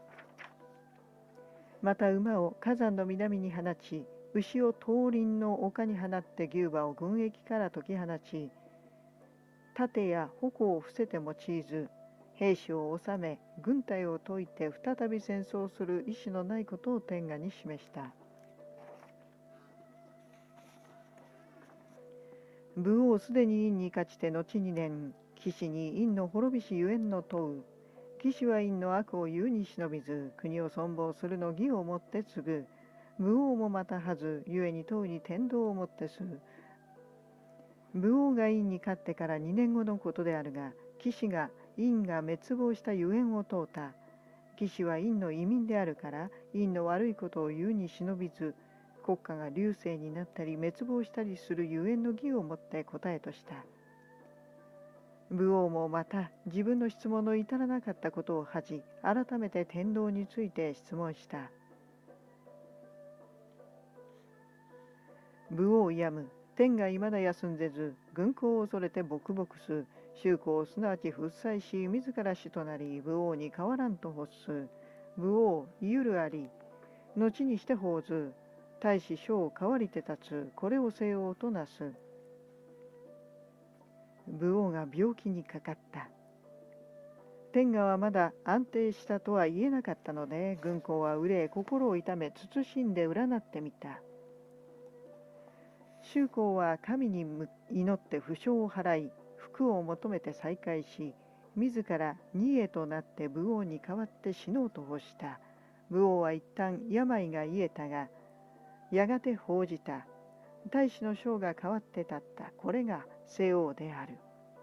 また馬を火山の南に放ち、牛を東林の丘に放って牛馬を軍役から解き放ち、盾や矛を伏せて用いず、兵士を治め、軍隊を解いて再び戦争する意志のないことを天下に示した。武王すでに陰に勝ちて後2年、騎士に陰の滅びしゆえんの問う。騎士は陰の悪を言うに忍びず、国を存亡するの義をもって継ぐ。武王もまたはず、ゆえに問うに天道をもってする。武王が陰に勝ってから2年後のことであるが、騎士が陰が滅亡したゆえんを問うた。騎士は陰の移民であるから、陰の悪いことを言うに忍びず、国家が隆盛になったり滅亡したりするゆえんの義をもって答えとした。武王もまた自分の質問の至らなかったことを恥じ、改めて天道について質問した。武王やむ。天が未だ休んでず、軍港を恐れて勃々す。周公すなわち佛祭し、自ら死となり、武王に変わらんと欲す。武王、ゆるあり。後にして法ず。大使将変わりて立つ。これを西王となす。武王が病気にかかった。天下はまだ安定したとは言えなかったので、軍港は憂え心を痛め慎んで占ってみた。周公は神に祈って不祥を払い、福を求めて再会し、自ら二重となって武王に代わって死のうと欲した。武王は一旦病が癒えたが、やがて報じた。大使の将が代わって立った。これが西王である。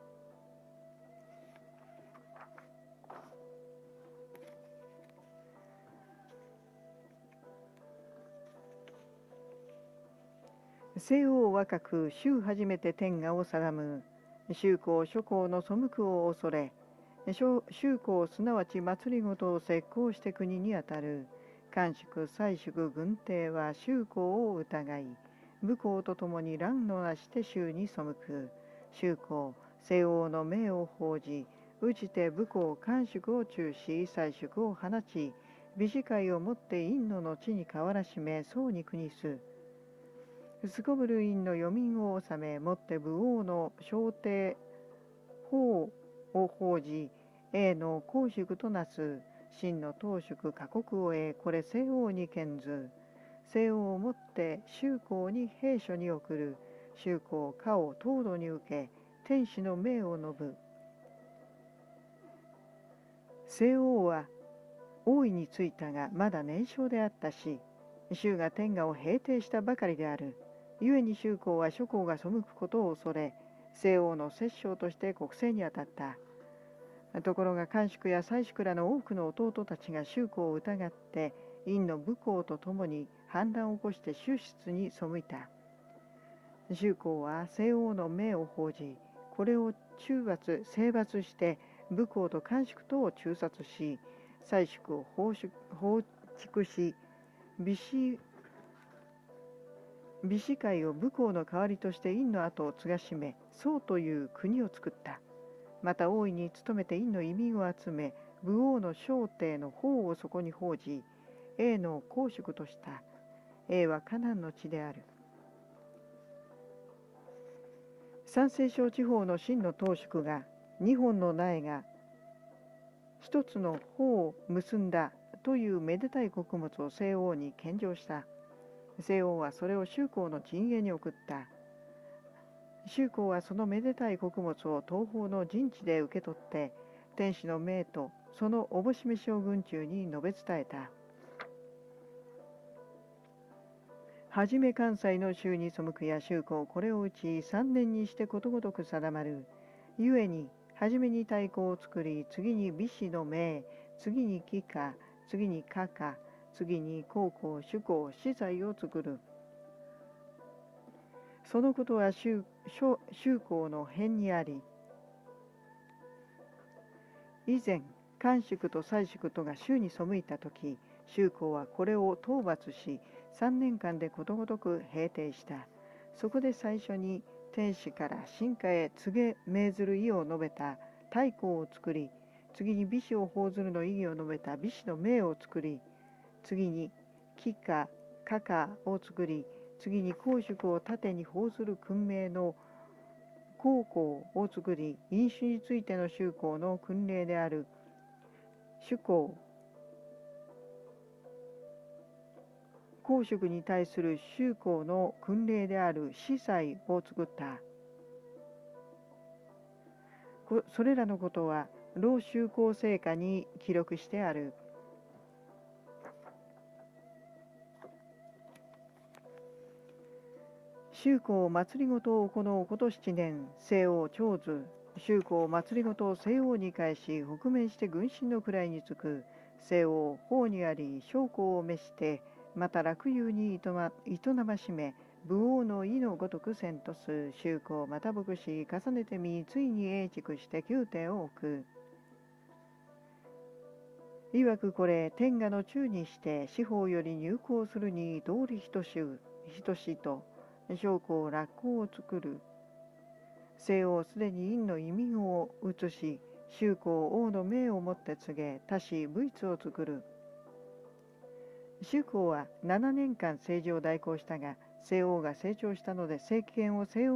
西王若く周初めて天下を定む。周公諸公の背くを恐れ、周公すなわち祭りごとを石膏して国にあたる。官宿祭宿軍帝は周公を疑い、武公と共に乱のなして周に背く。周公、西王の命を報じ、打ちて武公官宿を中し、祭宿を放ち、美事会をもって陰の後に変わらしめ、宋に国す。すこぶる院の余民を治め、もって武王の小帝法を報じ、永の公祝となす。真の当祝過国を得、これ西王に献ず。西王をもって周公に兵書に送る。周公家を東土に受け、天子の命を述ぶ。西王は王位についたが、まだ年少であったし、周が天下を平定したばかりである。故に周公は諸公が背くことを恐れ、西王の摂政として国政に当たった。ところが官宿や祭宿らの多くの弟たちが周公を疑って、陰の武公と共に反乱を起こして周室に背いた。周公は西王の命を報じ、これを征伐して、武公と官宿とを誅殺し、祭宿を放逐し、美子会を武公の代わりとして陰の後を継がしめ、宋という国を作った。また大いに努めて陰の移民を集め、武王の小帝の法をそこに報じ、永の公祝とした。永はカナンの地である。山西省地方の真の当祝が、2本の苗が一つの法を結んだというめでたい穀物を西王に献上した。西王はそれを周公の陣営に送った。周公はそのめでたい穀物を東方の陣地で受け取って、天子の命とそのおぼし召しを軍中に述べ伝えた。はじめ関西の州に背くや周公これを打ち、3年にしてことごとく定まる。故に、はじめに太鼓を作り、次に美子の命、次に帰化、次に加歌、次に高校、主公、司祭を作る。そのことは周公の編にあり、以前、官宿と祭宿とが周に背いたとき、周公はこれを討伐し、3年間でことごとく平定した。 そこで最初に天使から神下へ告げ命ずる意を述べた太鼓を作り、次に美子を報ずるの意義を述べた美子の命を作り、次に帰化、加化を作り、次に公祝を盾に報ずる訓命の公公を作り、飲酒についての宗公の訓令である主公、公祝に対する宗公の訓令である司祭を作った。それらのことは老宗公聖歌に記録してある。宗公祭りごとを行うこと7年、西王長図、宗公祭りごとを西王に返し、北面して軍神の位につく。西王法にあり、将校を召して、また楽遊に営ましめ、武王の意のごとくせんとす。宗公また牧師、重ねてみ、ついに栄築して宮廷を置く。いわくこれ、天下の中にして、司法より入港するに道理等しと、将校楽校を作る。西王すでに院の移民を移し、宗公王の命をもって告げ、他し武一を作る。宗公は7年間政治を代行したが、西王が成長したので政権を西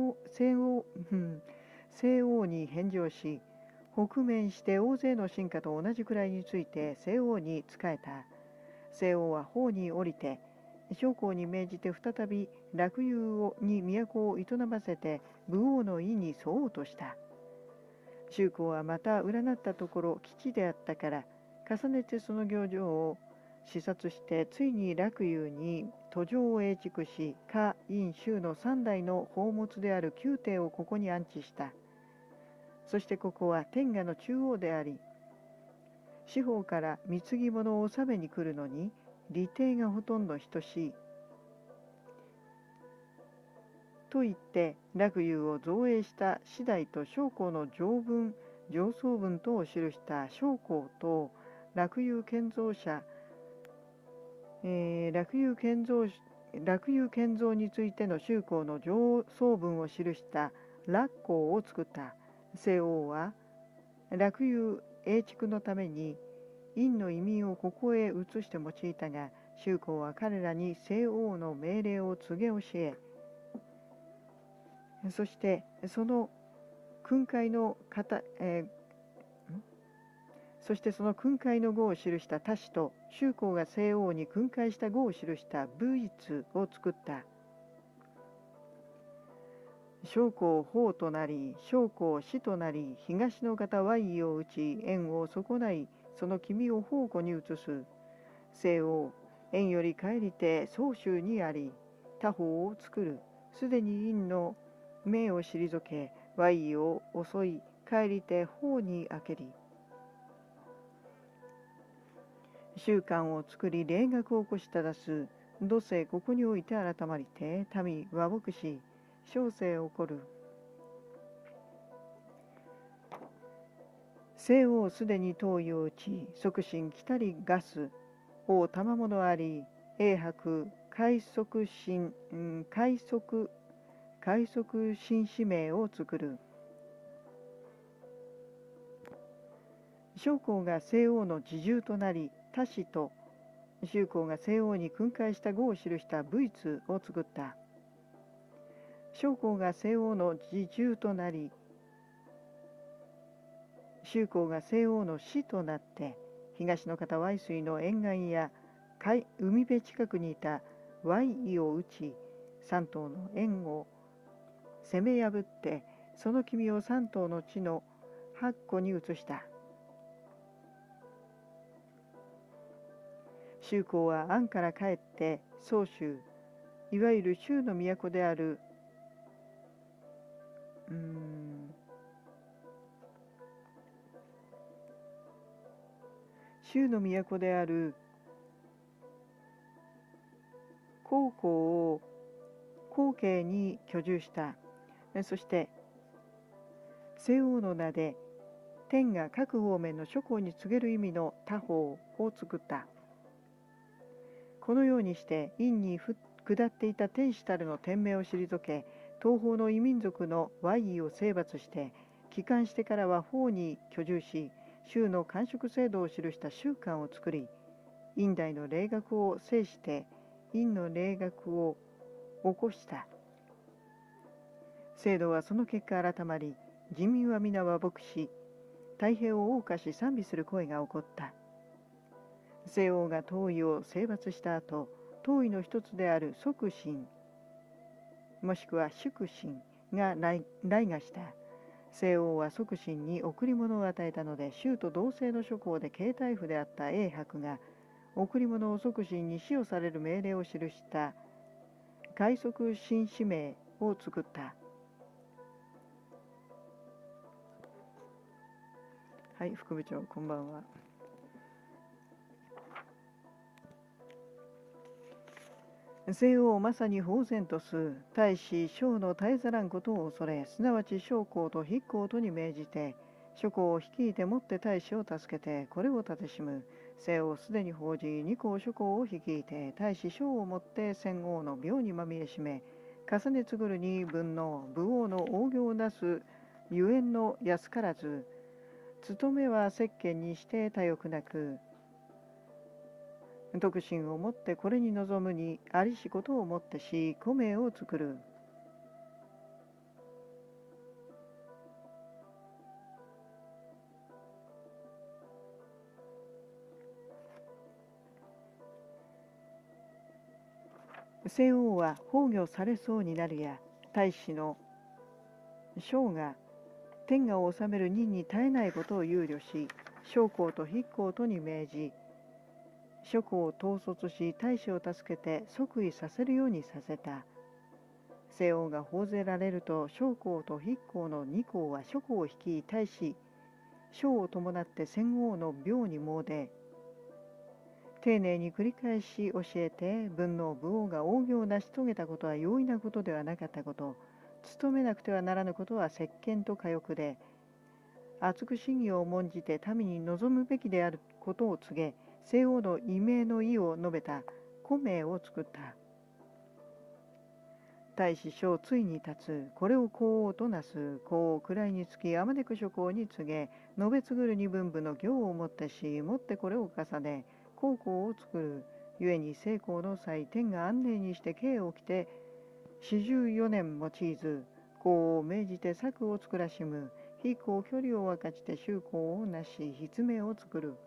王に返上し、北面して大勢の臣下と同じくらいについて西王に仕えた。西王は法に降りて、将校に命じて再び楽遊に都を営ませて武王の意に沿おうとした。宗公はまた占ったところ吉であったから、重ねてその行状を視察して、ついに楽遊に途上を営築し、夏陰州の三代の宝物である宮廷をここに安置した。そしてここは天下の中央であり、四方から貢ぎ物を納めに来るのに利定がほとんど等しい。と言って、楽遊を造営した次第と将校の上奏文等を記した将校と楽遊建造者、楽遊建造についての宗公の上奏文を記した楽校を作った。西王は楽遊営築のために院の移民をここへ移して用いたが、宗公は彼らに西王の命令を告げ教え、そしてその訓戒の語を記した他氏と、宗公が西王に訓戒した語を記した武一を作った。将校法となり、将校死となり、東の方Yを打ち、縁を損ない、その君を宝庫に移す。西王、縁より帰りて宗州にあり、他方を作る。すでに院の命を退け、Yを襲い、帰りて法にあけり。習慣を作り、霊学を起こし正す。土世ここにおいて改まりて、民和睦し、小生起こる。西王すでに東洋打ち、即身来たりガス、王賜物あり、永伯、快速新使命を作る。将校が西王の侍従となり、他氏と宗公が西王に訓戒した語を記した武一を作った。将校が西王の侍従となり、宗公が西王の使となって、東の方Y水の沿岸や海辺近くにいた Y を打ち、三島の縁を攻め破って、その君を三島の地の八個に移した。宗公は安から帰って宗州、いわゆる州の都である皇居を皇家に居住した。そして西王の名で天が各方面の諸侯に告げる意味の他方を作った。このようにして院に暮下っていた天使たるの天命を退け、東方の異民族のワイを征伐して、帰還してからは法に居住し、州の官職制度を記した習慣を作り、院大の霊学を制して、院の霊学を起こした。制度はその結果改まり、人民は皆和睦し、太平を謳歌し賛美する声が起こった。西欧が東夷を征伐した後、東夷の一つである即神、もしくは祝神が来賀した。西欧は即神に贈り物を与えたので、州と同姓の諸侯で継大夫であった永伯が、贈り物を即神に使用される命令を記した快速神使命を作った。はい、副部長、こんばんは。西欧をまさに呆然とす、大使将の絶えざらんことを恐れ、すなわち将校と筆校とに命じて、諸校を率いてもって大使を助けて、これを慎む。西欧すでに報じ、二校諸校を率いて、大使将をもって戦王の病にまみえしめ、重ねつぐるに文の武王の王行をなすゆえんの安からず、務めは石鹸にして多欲なく、徳心をもってこれに臨むにありしことをもってし、古名を作る。西欧は崩御されそうになるや、大使の将が天下を治める任に絶えないことを憂慮し、将校と筆校とに命じ、諸校を統率し、大使を助けて即位させるようにさせた。西欧が報ぜられると、将校と筆校の二校は諸校を率い、大使将を伴って戦王の病に詣で、丁寧に繰り返し教えて、文の武王が王業を成し遂げたことは容易なことではなかったこと、務めなくてはならぬことは石鹸と火欲で、厚く真偽を重んじて民に望むべきであることを告げ、西欧の異名の意を述べた古名を作った。大使将ついに立つ、これを皇王となす。皇王位につき、あまねく諸侯に告げ、述べつぐる二分部の行をもってし、もってこれを重ね、皇后を作る。故に成功の際、天が安寧にして刑を起きて、44年用いず、皇王を命じて策を作らしむ。非公距離を分かちて修行をなし、筆名を作る。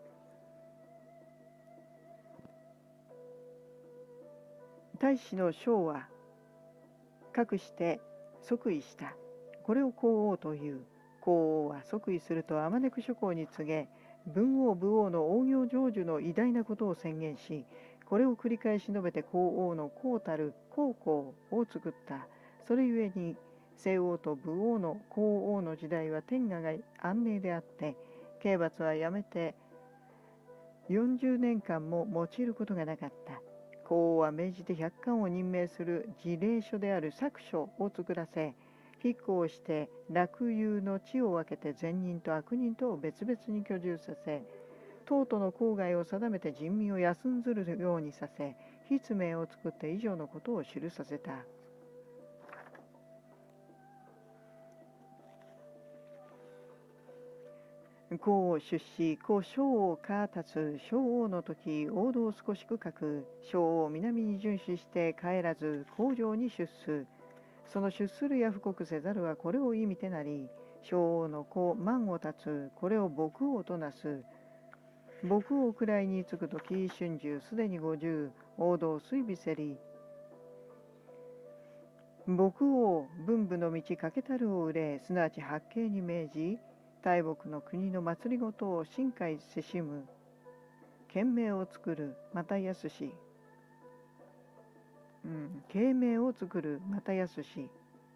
大使の将は、かくして即位した。これを皇王という。皇王は即位するとあまねく諸侯に告げ、文王武王の王行成就の偉大なことを宣言し、これを繰り返し述べて皇王の皇たる皇后を作った。それゆえに西王と武王の皇王の時代は天下が安寧であって、刑罰はやめて40年間も用いることがなかった。皇王は命じて百官を任命する辞令書である作書を作らせ、筆行して楽遊の地を分けて善人と悪人とを別々に居住させ、東都の郊外を定めて人民を休んずるようにさせ、筆名を作って以上のことを記させた。公を出資、公将王か立つ、将王の時、王道を少しく書く、将王南に巡視して帰らず、工場に出す。その出するや布告せざるはこれを意味てなり、将王の子、満を立つ、これを牧王となす。牧王くらいにつく時、春秋すでに50、王道水尾せり。牧王、文武の道かけたるを憂れ、すなわち八景に命じ、大木の国の祭りごとを深海せしむ。県名を作る、またやすし。慶名を作る、またやすし。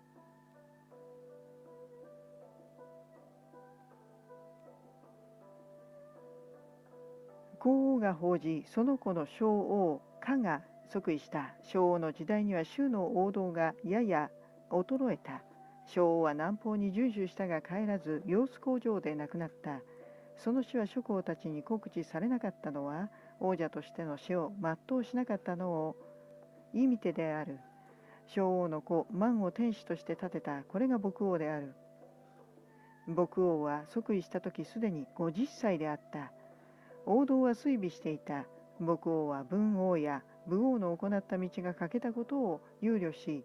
皇王が報じ、その子の小王、家が即位した。小王の時代には州の王道がやや衰えた。小王は南方に従したが帰らず、様子工場で亡くなった。その死は諸侯たちに告知されなかったのは、王者としての死を全うしなかったのを意味手である。小王の子万を天使として立てた、これが牧王である。牧王は即位した時すでに50歳であった。王道は追尾していた。牧王は文王や武王の行った道が欠けたことを憂慮し、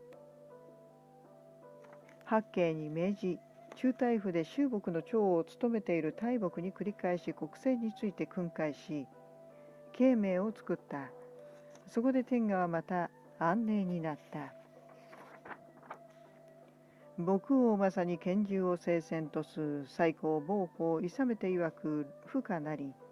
八景に命じ、中大夫で州牧の長を務めている大牧に繰り返し国政について訓戒し、慶明を作った。そこで天下はまた安寧になった。牧王まさに拳銃を聖戦とす、最高暴法を諌めて曰く不可なり。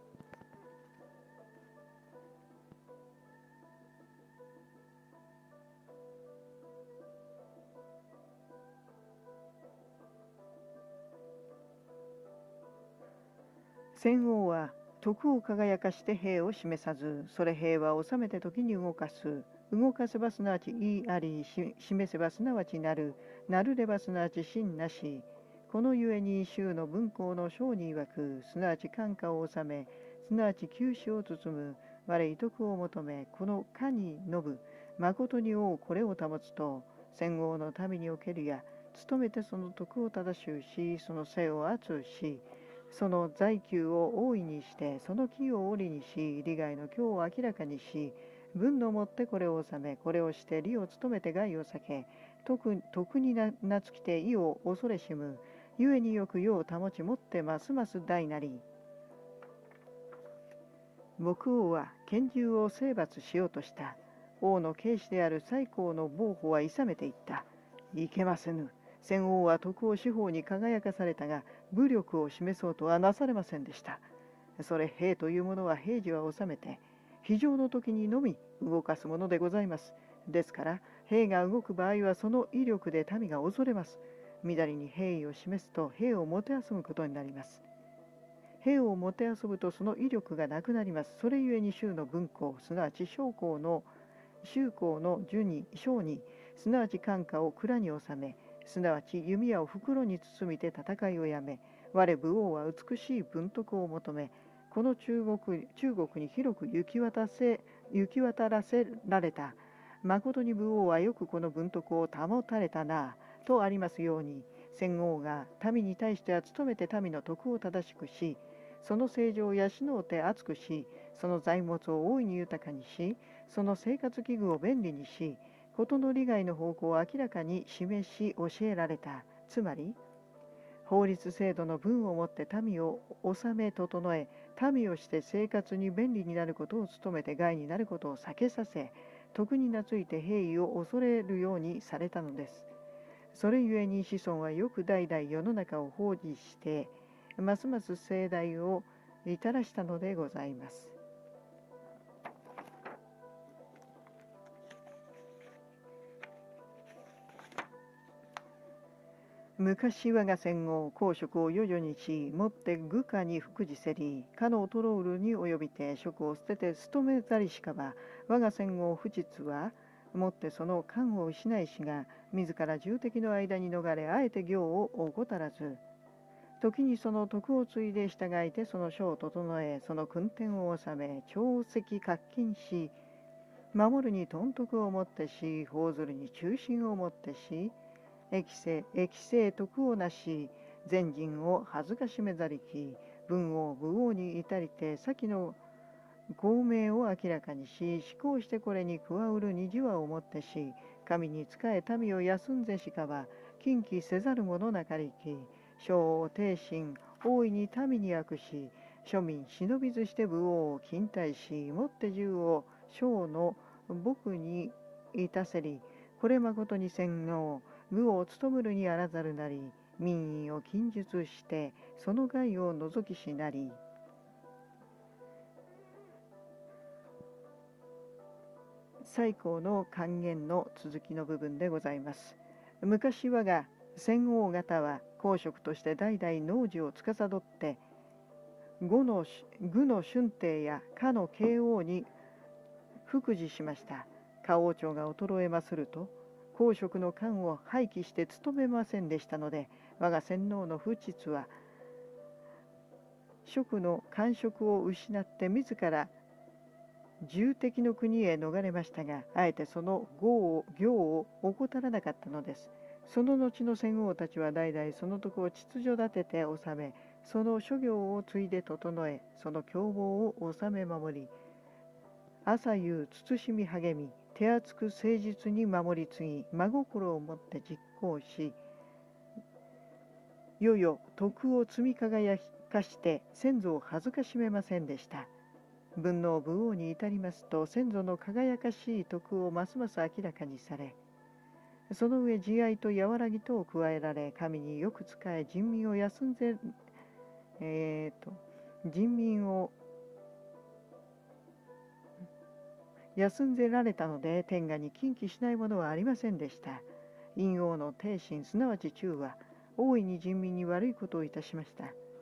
先王は徳を輝かして兵を示さず、それ兵は治めて時に動かす。動かせばすなわち言いあり、示せばすなわちなる。なるればすなわち真なし。このゆえに州の文公の章に曰く、すなわち官下を治め、すなわち九死を包む。我遺徳を求め、この家に述ぶ。誠に王これを保つと、先王の民におけるや、努めてその徳を正しゅうし、その生を厚し、その財給を大いにして、その木を折にし、利害の教を明らかにし、分のもってこれを治め、これをして利を務めて害を避け、徳になつきて意を恐れしむ、ゆえによく世を保ちもってますます大なり。牧王は拳銃を征伐しようとした。王の警視である最高の暴法は諌めていった。いけませぬ。先王は徳を司法に輝かされたが、武力を示そうとはなされませんでした。それ兵というものは平時は治めて、非常の時にのみ動かすものでございます。ですから、兵が動く場合はその威力で民が恐れます。みだりに兵意を示すと兵をもてあそぶことになります。兵をもてあそぶとその威力がなくなります。それゆえに州の文公、すなわち将校の州公の樹に将に、すなわち官下を蔵に収め、すなわち弓矢を袋に包みて戦いをやめ、我武王は美しい文徳を求め、この中国に広く行き渡らせられた。誠に武王はよくこの文徳を保たれたな、とありますように、先王が民に対しては努めて民の徳を正しくし、その政情を養うて厚くし、その財物を大いに豊かにし、その生活器具を便利にし、事の利害の方向を明らかに示し教えられた。つまり、法律制度の分をもって民を治め整え、民をして生活に便利になることを努めて害になることを避けさせ、徳に懐いて平易を恐れるようにされたのです。それゆえに子孫はよく代々世の中を奉仕して、ますます盛大を至らしたのでございます。昔我が戦後、公職を余々にし、もって愚家に服事せり、家のトロールに及びて職を捨てて勤めざりしかば、我が戦後不実は、もってその官を失いしが、自ら重敵の間に逃れ、あえて業を怠らず、時にその徳を継いで従いてその書を整え、その訓典を収め、朝夕活勤し、守るに頓徳をもってし、法ずるに忠心をもってし、益生徳をなし、全人を恥ずかしめざりき、文王武王に至りて先の公明を明らかにし、思考してこれに加うる二次はをもってし、神に仕え民を休んぜしかば、禁忌せざる者なかりき、将王帝臣、大いに民に悪し、庶民忍びずして武王を勤怠し、もって銃を将の僕にいたせり、これまことに洗脳、武を務むるにあらざるなり、民意を禁術して、その害を除きしなり。最高の還元の続きの部分でございます。昔我が先王方は公職として代々農事を司って、愚の春帝や家の慶王に服事しました。家王朝が衰えますると、公職の官を廃棄して務めませんでしたので、我が洗脳の不実は、職の官職を失って自ら重敵の国へ逃れましたが、あえてその業を怠らなかったのです。その後の戦王たちは代々その徳を秩序立てて治め、その諸行を継いで整え、その凶暴を治め守り、朝夕慎み励み、手厚く誠実に守り継ぎ、真心をもって実行し、よよ徳を積み輝かして先祖を恥ずかしめませんでした。文王武王に至りますと、先祖の輝かしい徳をますます明らかにされ、その上慈愛と和らぎとを加えられ、神によく仕え人民を休んで、人民を休んでられたので、天下に禁忌しないものはありませんでした。陰王の帝臣、すなわち忠は、大いに人民に悪いことをいたしました。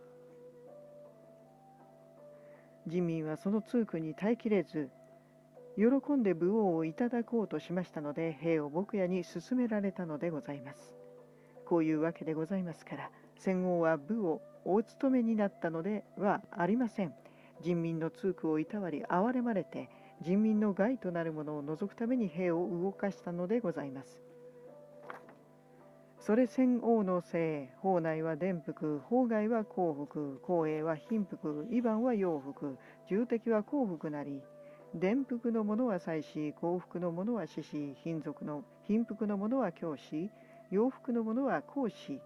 人民はその痛苦に耐えきれず、喜んで武王をいただこうとしましたので、兵を牧野に進められたのでございます。こういうわけでございますから、先王は武をお務めになったのではありません。人民の痛苦をいたわり憐れまれて、人民の害となるものを除くために兵を動かしたのでございます。それ先王のせい、法内は伝福、法外は幸福、公営は貧福、異番は洋福、重敵は幸福なり、伝福のものは祭祀、幸福のものは獅子、貧福のものは教師、洋服のものは講師、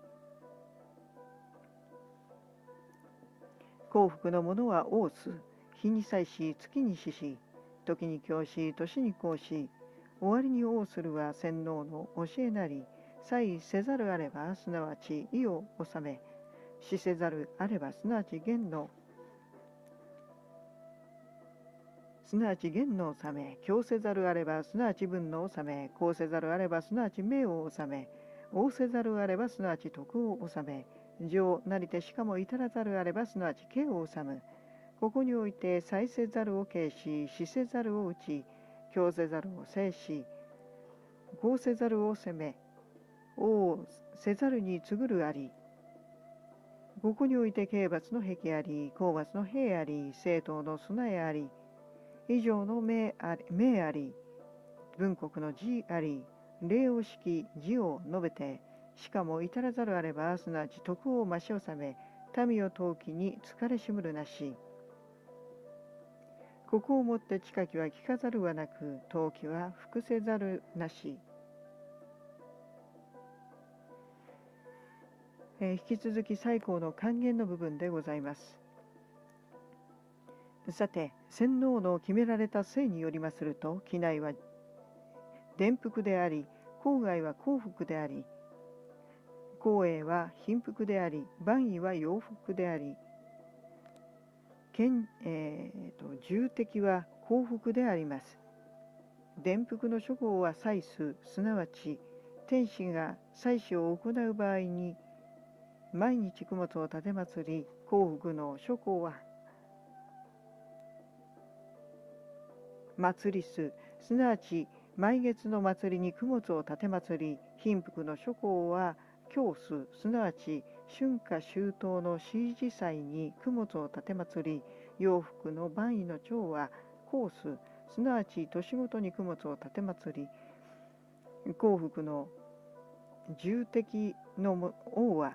幸福のものは王子、日に祭祀、月に獅子、時に教師、年に講師、終わりに王するは洗脳の教えなり、祭せざるあれば、すなわち意を治め、死せざるあれば、すなわち元の治め、強せざるあれば、すなわち文の治め、公せざるあれば、すなわち名を治め、王せざるあれば、すなわち徳を治め、情なりてしかも至らざるあれば、すなわち刑を治む。ここにおいて、祭せざるを刑し、死せざるを打ち、強せざるを制し、公せざるを責め、王せざるに告ぐるあり、ここにおいて刑罰の壁あり、公罰の兵あり、政党の備えあり、以上の命あり、文国の字あり、礼を敷き字を述べて、しかも至らざるあれば、すなわち徳を増し納め、民を陶器に疲れしむるなし。ここをもって近きは聞かざるはなく、陶器は服せざるなし。引き続き最高の還元の部分でございます。さて、洗脳の決められた制によりますると、畿内は伝福であり、郊外は幸福であり、公営は貧福であり、万位は洋福であり、重敵は幸福であります。伝福の諸行は祭祀、すなわち天使が祭祀を行う場合に毎日供物を立て祭り、幸福の諸行は祭りす、すなわち毎月の祭りに供物を立て祭り、貧福の諸行は教す、すなわち春夏秋冬の四時祭に供物を立て祭り、洋服の万位の長は公す、すなわち年ごとに供物を立て祭り、幸福の重敵の王は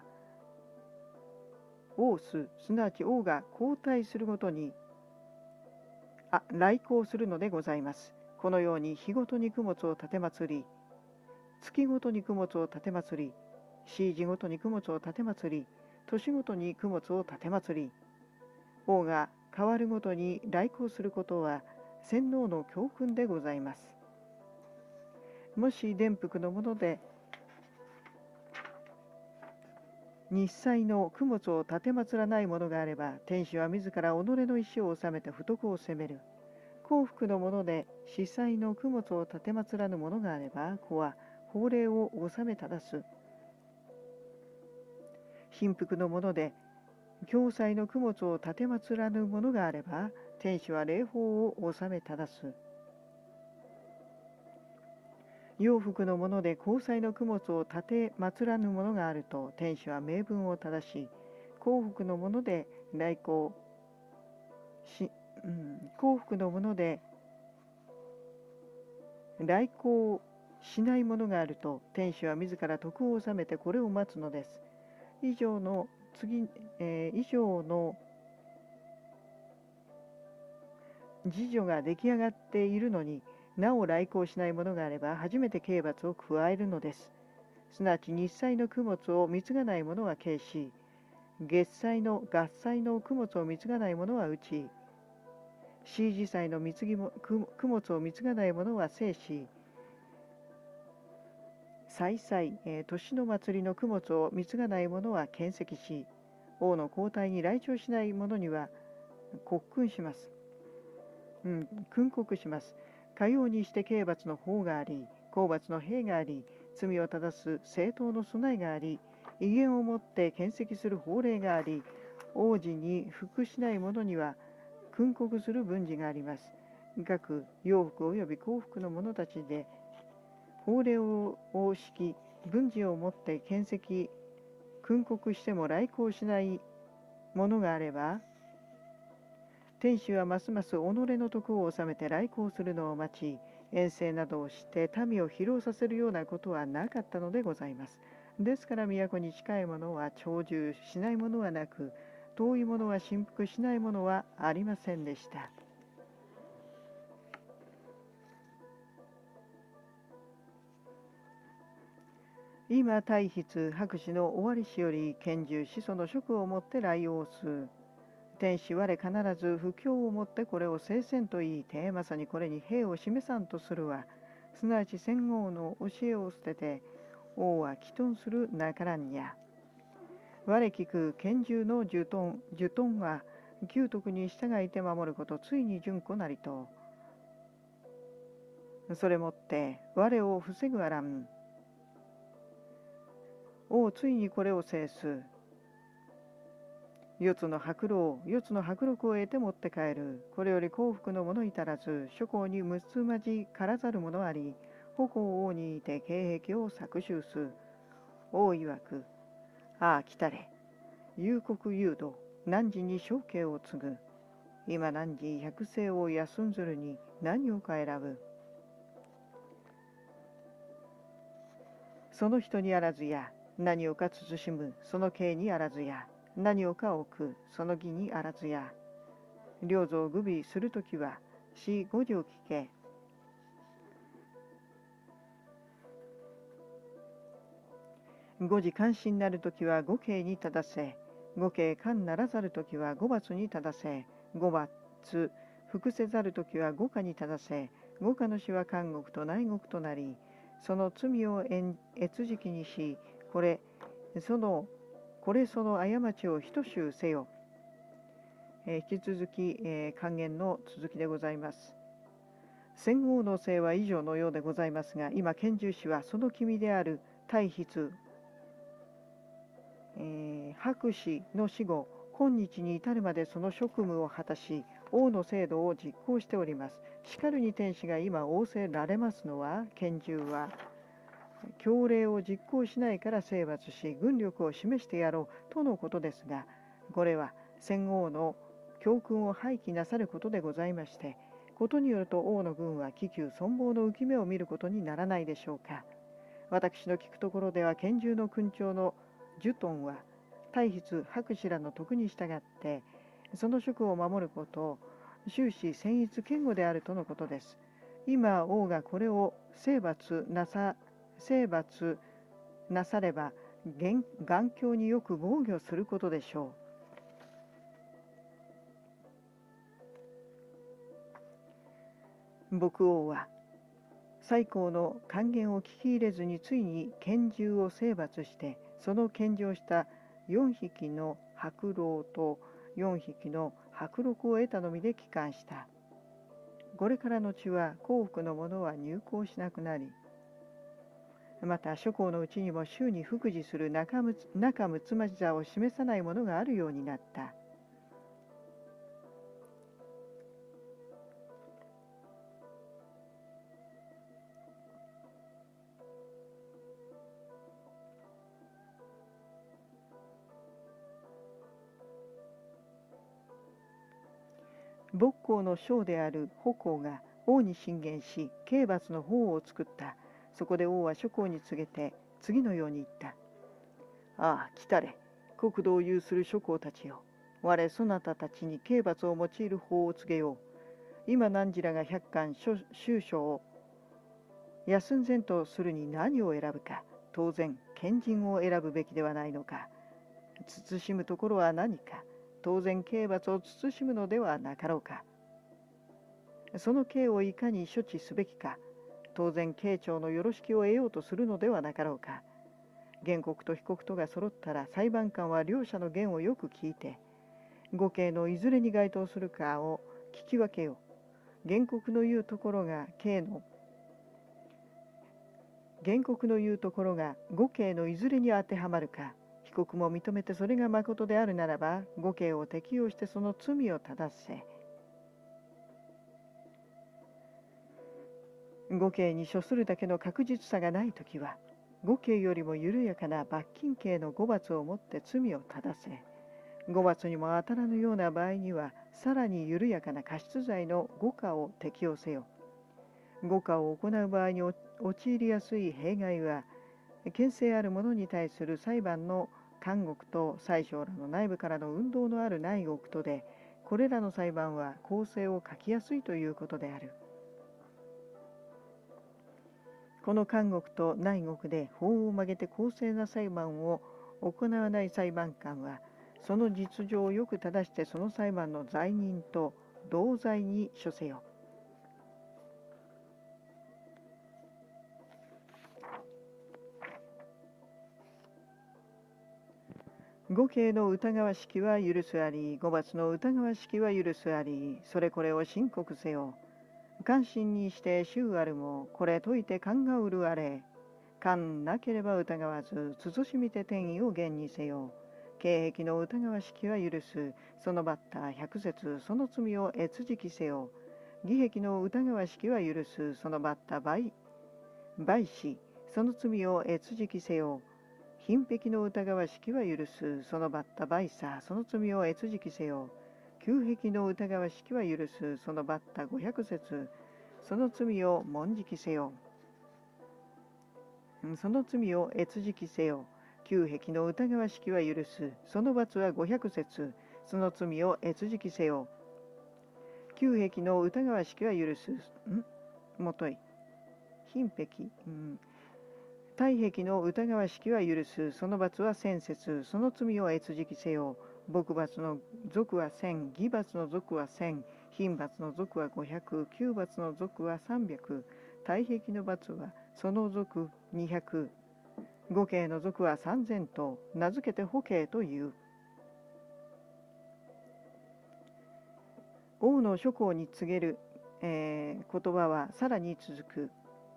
王す、すなわち王が交代するごとに来航するのでございます。このように日ごとに供物を立て祭り、月ごとに供物を立て祭り、四時ごとに供物を立て祭り、年ごとに供物を立て祭り、王が変わるごとに来航することは洗脳の教訓でございます。もし伝福のもので日祭の供物を立て祭らないものがあれば、天使は自ら己の意志を収めて不徳を責める。幸福のもので司祭の供物を立て祭らぬものがあれば、子は法令を収め正す。貧福のもので教祭の供物を立て祭らぬものがあれば、天使は礼法を収め正す。洋服のもので公祭の供物を立て祭らぬものがあると、天使は名分を正し、幸福のもので来航し、幸福のもので来航しないものがあると、天使は自ら徳を収めてこれを待つのです。以上の次女が出来上がっているのになお来航しないものがあれば、初めて刑罰を加えるのです。すなわち日祭の供物を貢がない者は刑し、合祭の供物を貢がない者は打ち、シージ祭の供物を貢がない者は生し、祭祭、年の祭りの供物を貢がない者は献石し、王の交代に来庁しない者には訓告します。かようにして刑罰の法があり、公罰の兵があり、罪を正す正当の備えがあり、威厳をもって献石する法令があり、王子に服しない者には訓告する文字があります。各洋服及び幸福の者たちで法令を敷き、文字をもって献石訓告しても来航しないものがあれば、天使はますます己の徳を収めて来航するのを待ち、遠征などをして民を疲労させるようなことはなかったのでございます。ですから都に近い者は長寿しない者はなく、遠い者は振幅しない者はありませんでした。今大筆博士の終わりしより賢従始祖の職をもって来王す。天使我必ず不況をもってこれを聖戦と言いて、まさにこれに兵を示さんとするは、すなわち戦王の教えを捨てて王は祈祷するなからんにゃ。我聞く賢従の受頓は旧徳に従いて守ること、ついに順子なりと。それもって我を防ぐあらん。王ついにこれを制す。四つの伯禄を得て持って帰る。これより幸福の者至らず、諸侯にむつまじからざる者あり、矛王にいて経壁を搾取す。王曰く、ああ来たれ。幽国幽土、汝に承継を継ぐ。今汝百姓を休んずるに何をか選ぶ。その人にあらずや、何をか慎む、その刑にあらずや。何をか置く、その義にあらずや。領土を具備するときは、四五条聞け。五時関心なるときは五刑に正せ。五刑官ならざるときは五罰に正せ。五罰、服せざるときは五課に正せ。五課の死は監獄と内獄となり、その罪を越時期にし、これその過ちを一周せよ。引き続き、還元の続きでございます。戦王の姓は以上のようでございますが、今賢従氏はその君である大筆、博士の死後、今日に至るまでその職務を果たし、王の制度を実行しております。しかるに天使が今仰せられますのは、賢従は教令を実行しないから征伐し、軍力を示してやろうとのことですが、これは戦王の教訓を廃棄なさることでございまして、ことによると王の軍は気球存亡の浮き目を見ることにならないでしょうか。私の聞くところでは、拳銃の勲長のジュトンは大筆博士らの徳に従ってその職を守ることを終始専一堅固であるとのことです。今王がこれを征伐なされば、眼境によく防御することでしょう。牧王は最高の還元を聞き入れずに、ついに拳銃を征伐して、その献上した4匹の伯禄と4匹の伯禄を得たのみで帰還した。これからの地は幸福の者は入港しなくなり、また諸侯のうちにも衆に服侍する仲睦まじさを示さないものがあるようになった。牧公の将である矛が王に進言し、刑罰の法を作った。そこで王は諸侯に告げて、次のように言った。ああ、来たれ。国土を有する諸侯たちよ。我そなたたちに刑罰を用いる法を告げよう。今汝らが百官州書を休んぜんとするに何を選ぶか。当然、賢人を選ぶべきではないのか。慎むところは何か。当然、刑罰を慎むのではなかろうか。その刑をいかに処置すべきか。当然、慶長のよろしきを得ようとするのではなかろうか。原告と被告とが揃ったら、裁判官は両者の言をよく聞いて、御刑のいずれに該当するかを聞き分けよう。原告の言うところが御刑のいずれに当てはまるか、被告も認めてそれが誠であるならば、御刑を適用してその罪を正せ。御刑に処するだけの確実さがないときは、御刑よりも緩やかな罰金刑の御罰をもって罪を正せ。御罰にも当たらぬような場合には、さらに緩やかな過失罪の御化を適用せよ。御化を行う場合に陥りやすい弊害は、権勢ある者に対する裁判の監獄と宰相らの内部からの運動のある内獄とで、これらの裁判は公正を書きやすいということである。この監獄と内獄で法を曲げて公正な裁判を行わない裁判官は、その実情をよく正してその裁判の罪人と同罪に処せよ。御刑の疑わしきは許すあり、御罰の疑わしきは許すあり、それこれを申告せよ。関心にして衆あるも、これ解いて勘がうるあれ。勘なければ疑わず、慎みて天意を厳にせよ。刑癖の疑わしきは許す。そのバッタ百節、その罪を閲直せよ。義癖の疑わしきは許す。そのバッタ売死、その罪を閲直せよ。貧癖の疑わしきは許す。そのバッタ売差、その罪を閲直せよ。旧癖の疑わしきは許す。そのバッタ500節、その罪を問じきせよ。その罪を閲直せよ。旧癖の疑わしきは許す。その罰は500節、その罪を閲直せよ。旧癖の疑わしきは許す。もとい。貧癖。大癖の疑わしきは許す。その罰は1000節、その罪を閲直せよ。牧罰の属は1000、義罰の属は1000、貧罰の属は500、旧罰の属は300、大癖の罰はその属200、御刑の属は3000と名付けて法刑という。王の諸侯に告げる、言葉はさらに続く。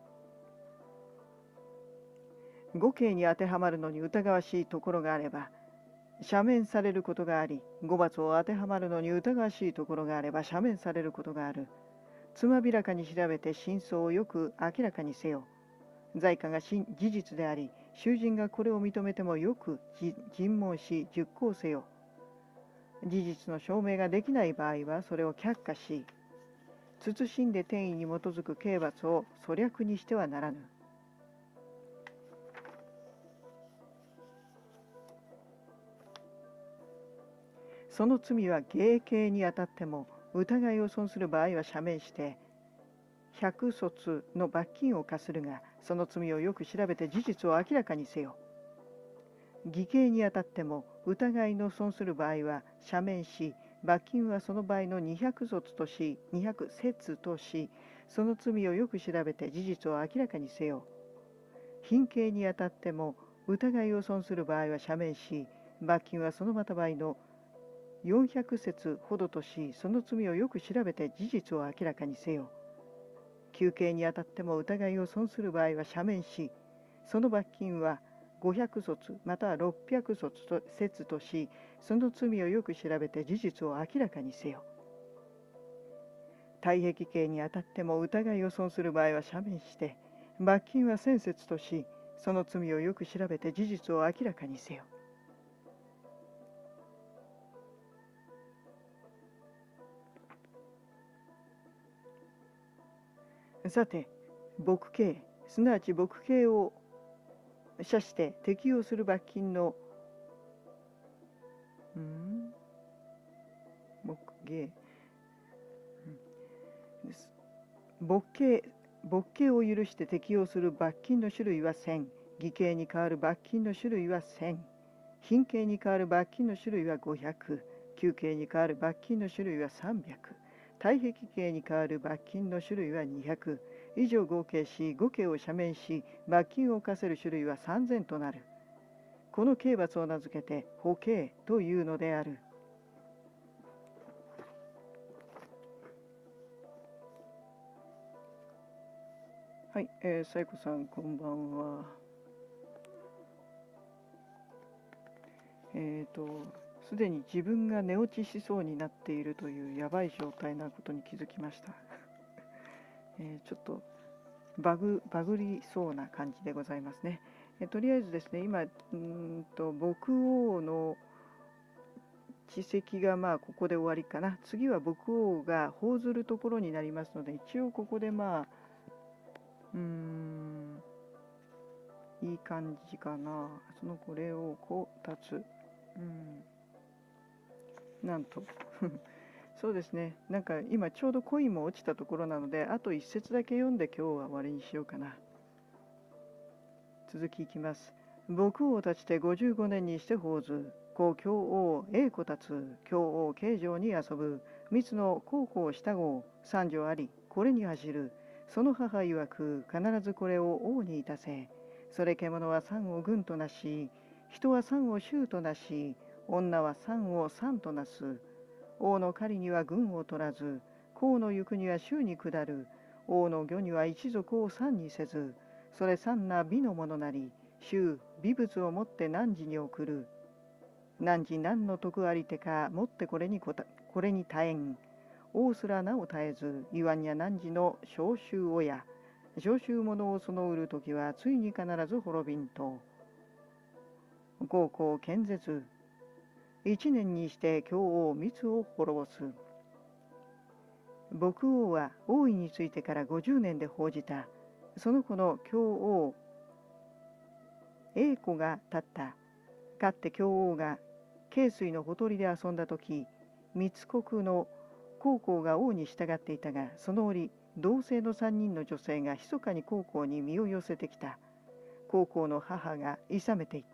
御刑に当てはまるのに疑わしいところがあれば赦免されることがあり、御罰を当てはまるのに疑わしいところがあれば赦免されることがある。つまびらかに調べて真相をよく明らかにせよ。罪過が事実であり、囚人がこれを認めてもよく尋問し熟考せよ。事実の証明ができない場合はそれを却下し、慎んで天意に基づく刑罰を粗略にしてはならぬ。その罪は芸刑にあたっても疑いを損する場合は赦免して100卒の罰金を課するが、その罪をよく調べて事実を明らかにせよ。偽刑にあたっても疑いの損する場合は赦免し、罰金はその場合の200卒とし200節とし、その罪をよく調べて事実を明らかにせよ。貧刑にあたっても疑いを損する場合は赦免し、罰金はそのまた場合の400節ほどとし、その罪をよく調べて事実を明らかにせよ。求刑にあたっても疑いを損する場合は赦免し、その罰金は500卒または600節とし、その罪をよく調べて事実を明らかにせよ。大役刑にあたっても疑いを損する場合は赦免して、罰金は1000節とし、その罪をよく調べて事実を明らかにせよ。 さて、牧刑、すなわち牧刑を射して適用する罰金の牧刑、牧刑を許して適用する罰金の種類は1000、偽刑に代わる罰金の種類は1000、貧刑に代わる罰金の種類は500、休刑に代わる罰金の種類は300、退役刑に代わる罰金の種類は200、以上合計し5刑を赦免し罰金を課せる種類は3000となる。この刑罰を名付けて捕刑というのである。はい、サイコさんこんばんは。すでに自分が寝落ちしそうになっているというやばい状態なことに気づきました。ちょっとバグりそうな感じでございますね。とりあえずですね、今牧王の地席がここで終わりかな。次は牧王が報ずるところになりますので、一応ここでいい感じかな。これをこう立つ。なんとそうですね、なんか今ちょうどコインも落ちたところなので、あと一節だけ読んで今日は終わりにしようかな。続きいきます。牧王たちて55年にして報ず、故教王栄子立つ、教王慶城に遊ぶ、三つの孝行した号、三女あり、これに走る。その母曰く、必ずこれを王にいたせ。それ獣は三を軍となし、人は三を衆となし、女は三を三となす。王の狩りには軍を取らず、公の行くには衆に下る。王の御には一族を三にせず、それ三な美のものなり、衆美物をもって汝に送る。汝何の徳ありてか、もってこれに耐えん。王すらなお絶えず、言わんや汝の召集親。召集者をその売るときは、ついに必ず滅びんと。豪公建絶。一年にして教王三つを滅ぼす。牧王は王位についてから50年で報じた。その子の教王栄子が立った。かって教王が慶水のほとりで遊んだ時、三国の孝行が王に従っていたが、その折同姓の3人の女性が密かに孝行に身を寄せてきた。孝行の母が諌めていった。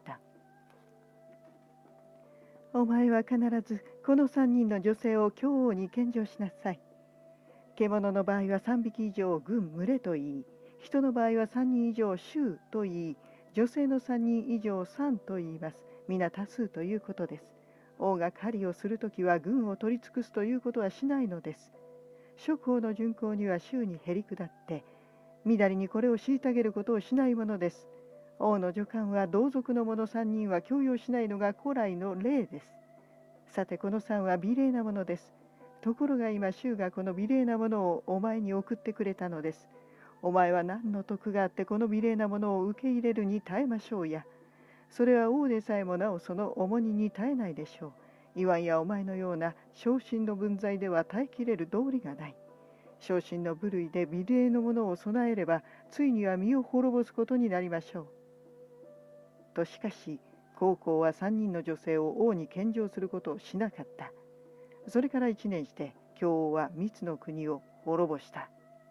お前は必ずこの3人の女性を教王に献上しなさい。獣の場合は3匹以上軍群れと言い、人の場合は3人以上衆と言い、女性の3人以上3と言います。皆多数ということです。王が狩りをするときは軍を取り尽くすということはしないのです。諸侯の巡行には衆にへり下って、みだりにこれを虐げることをしないものです。王の女官は同族の者3人は強要しないのが古来の例です。さてこの3は美麗なものです。ところが今衆がこの美麗なものをお前に送ってくれたのです。お前は何の徳があってこの美麗なものを受け入れるに耐えましょうや。それは王でさえもなおその重荷に耐えないでしょう。言わんやお前のような昇進の分際では耐えきれる道理がない。昇進の部類で美麗のものを備えれば、ついには身を滅ぼすことになりましょう。としかし、孝行は3人の女性を王に献上することをしなかった。それから1年して、教王は三つの国を滅ぼした。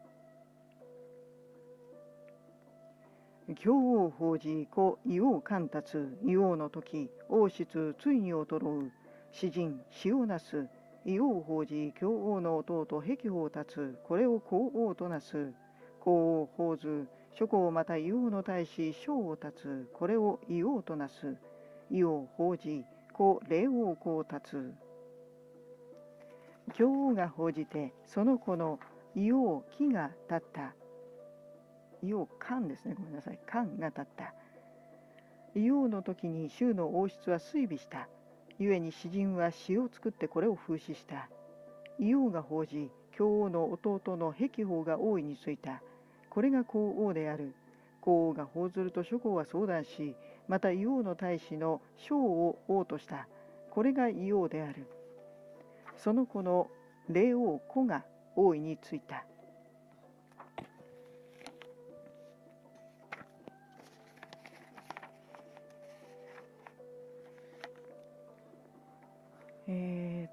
教王法事故異王貫達異王の時王室ついに衰う詩人死をなす異王法事教王の弟壁王立つこれを公王となす公王法図諸公また異王の大使将を立つこれを異王となす異王法事故霊王公立つ教王が報じてその子の異王木が立った異王漢ですね。ごめんなさい。漢が立った。異王の時に州の王室は衰微した。故に詩人は詩を作ってこれを風刺した。異王が報じ、教王の弟の壁法が王位についた。これが公王である。公王が報ずると諸公は相談し、また異王の大使の将を王とした。これが異王である。その子の霊王子が王位についた。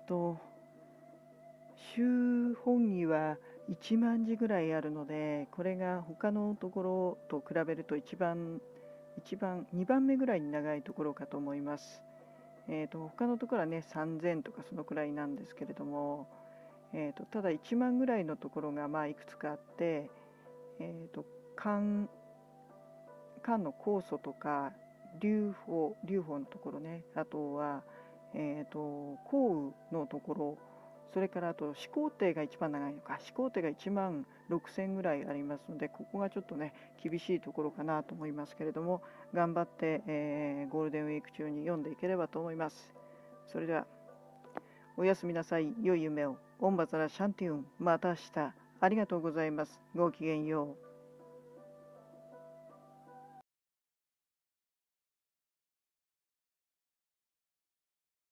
周本木は1万字ぐらいあるので、これが他のところと比べると2番目ぐらいに長いところかと思います。他のところはね3000とかそのくらいなんですけれども、ただ1万ぐらいのところがいくつかあって、漢の酵素とか流法のところね、あとは、降雨のところ、それからあと始皇帝が一番長いのか、始皇帝が1万6000ぐらいありますので、ここがちょっとね厳しいところかなと思いますけれども、頑張って、ゴールデンウィーク中に読んでいければと思います。それではおやすみなさい。良い夢を。オンバザラシャンティウン。また明日。ありがとうございます。ごきげんよう。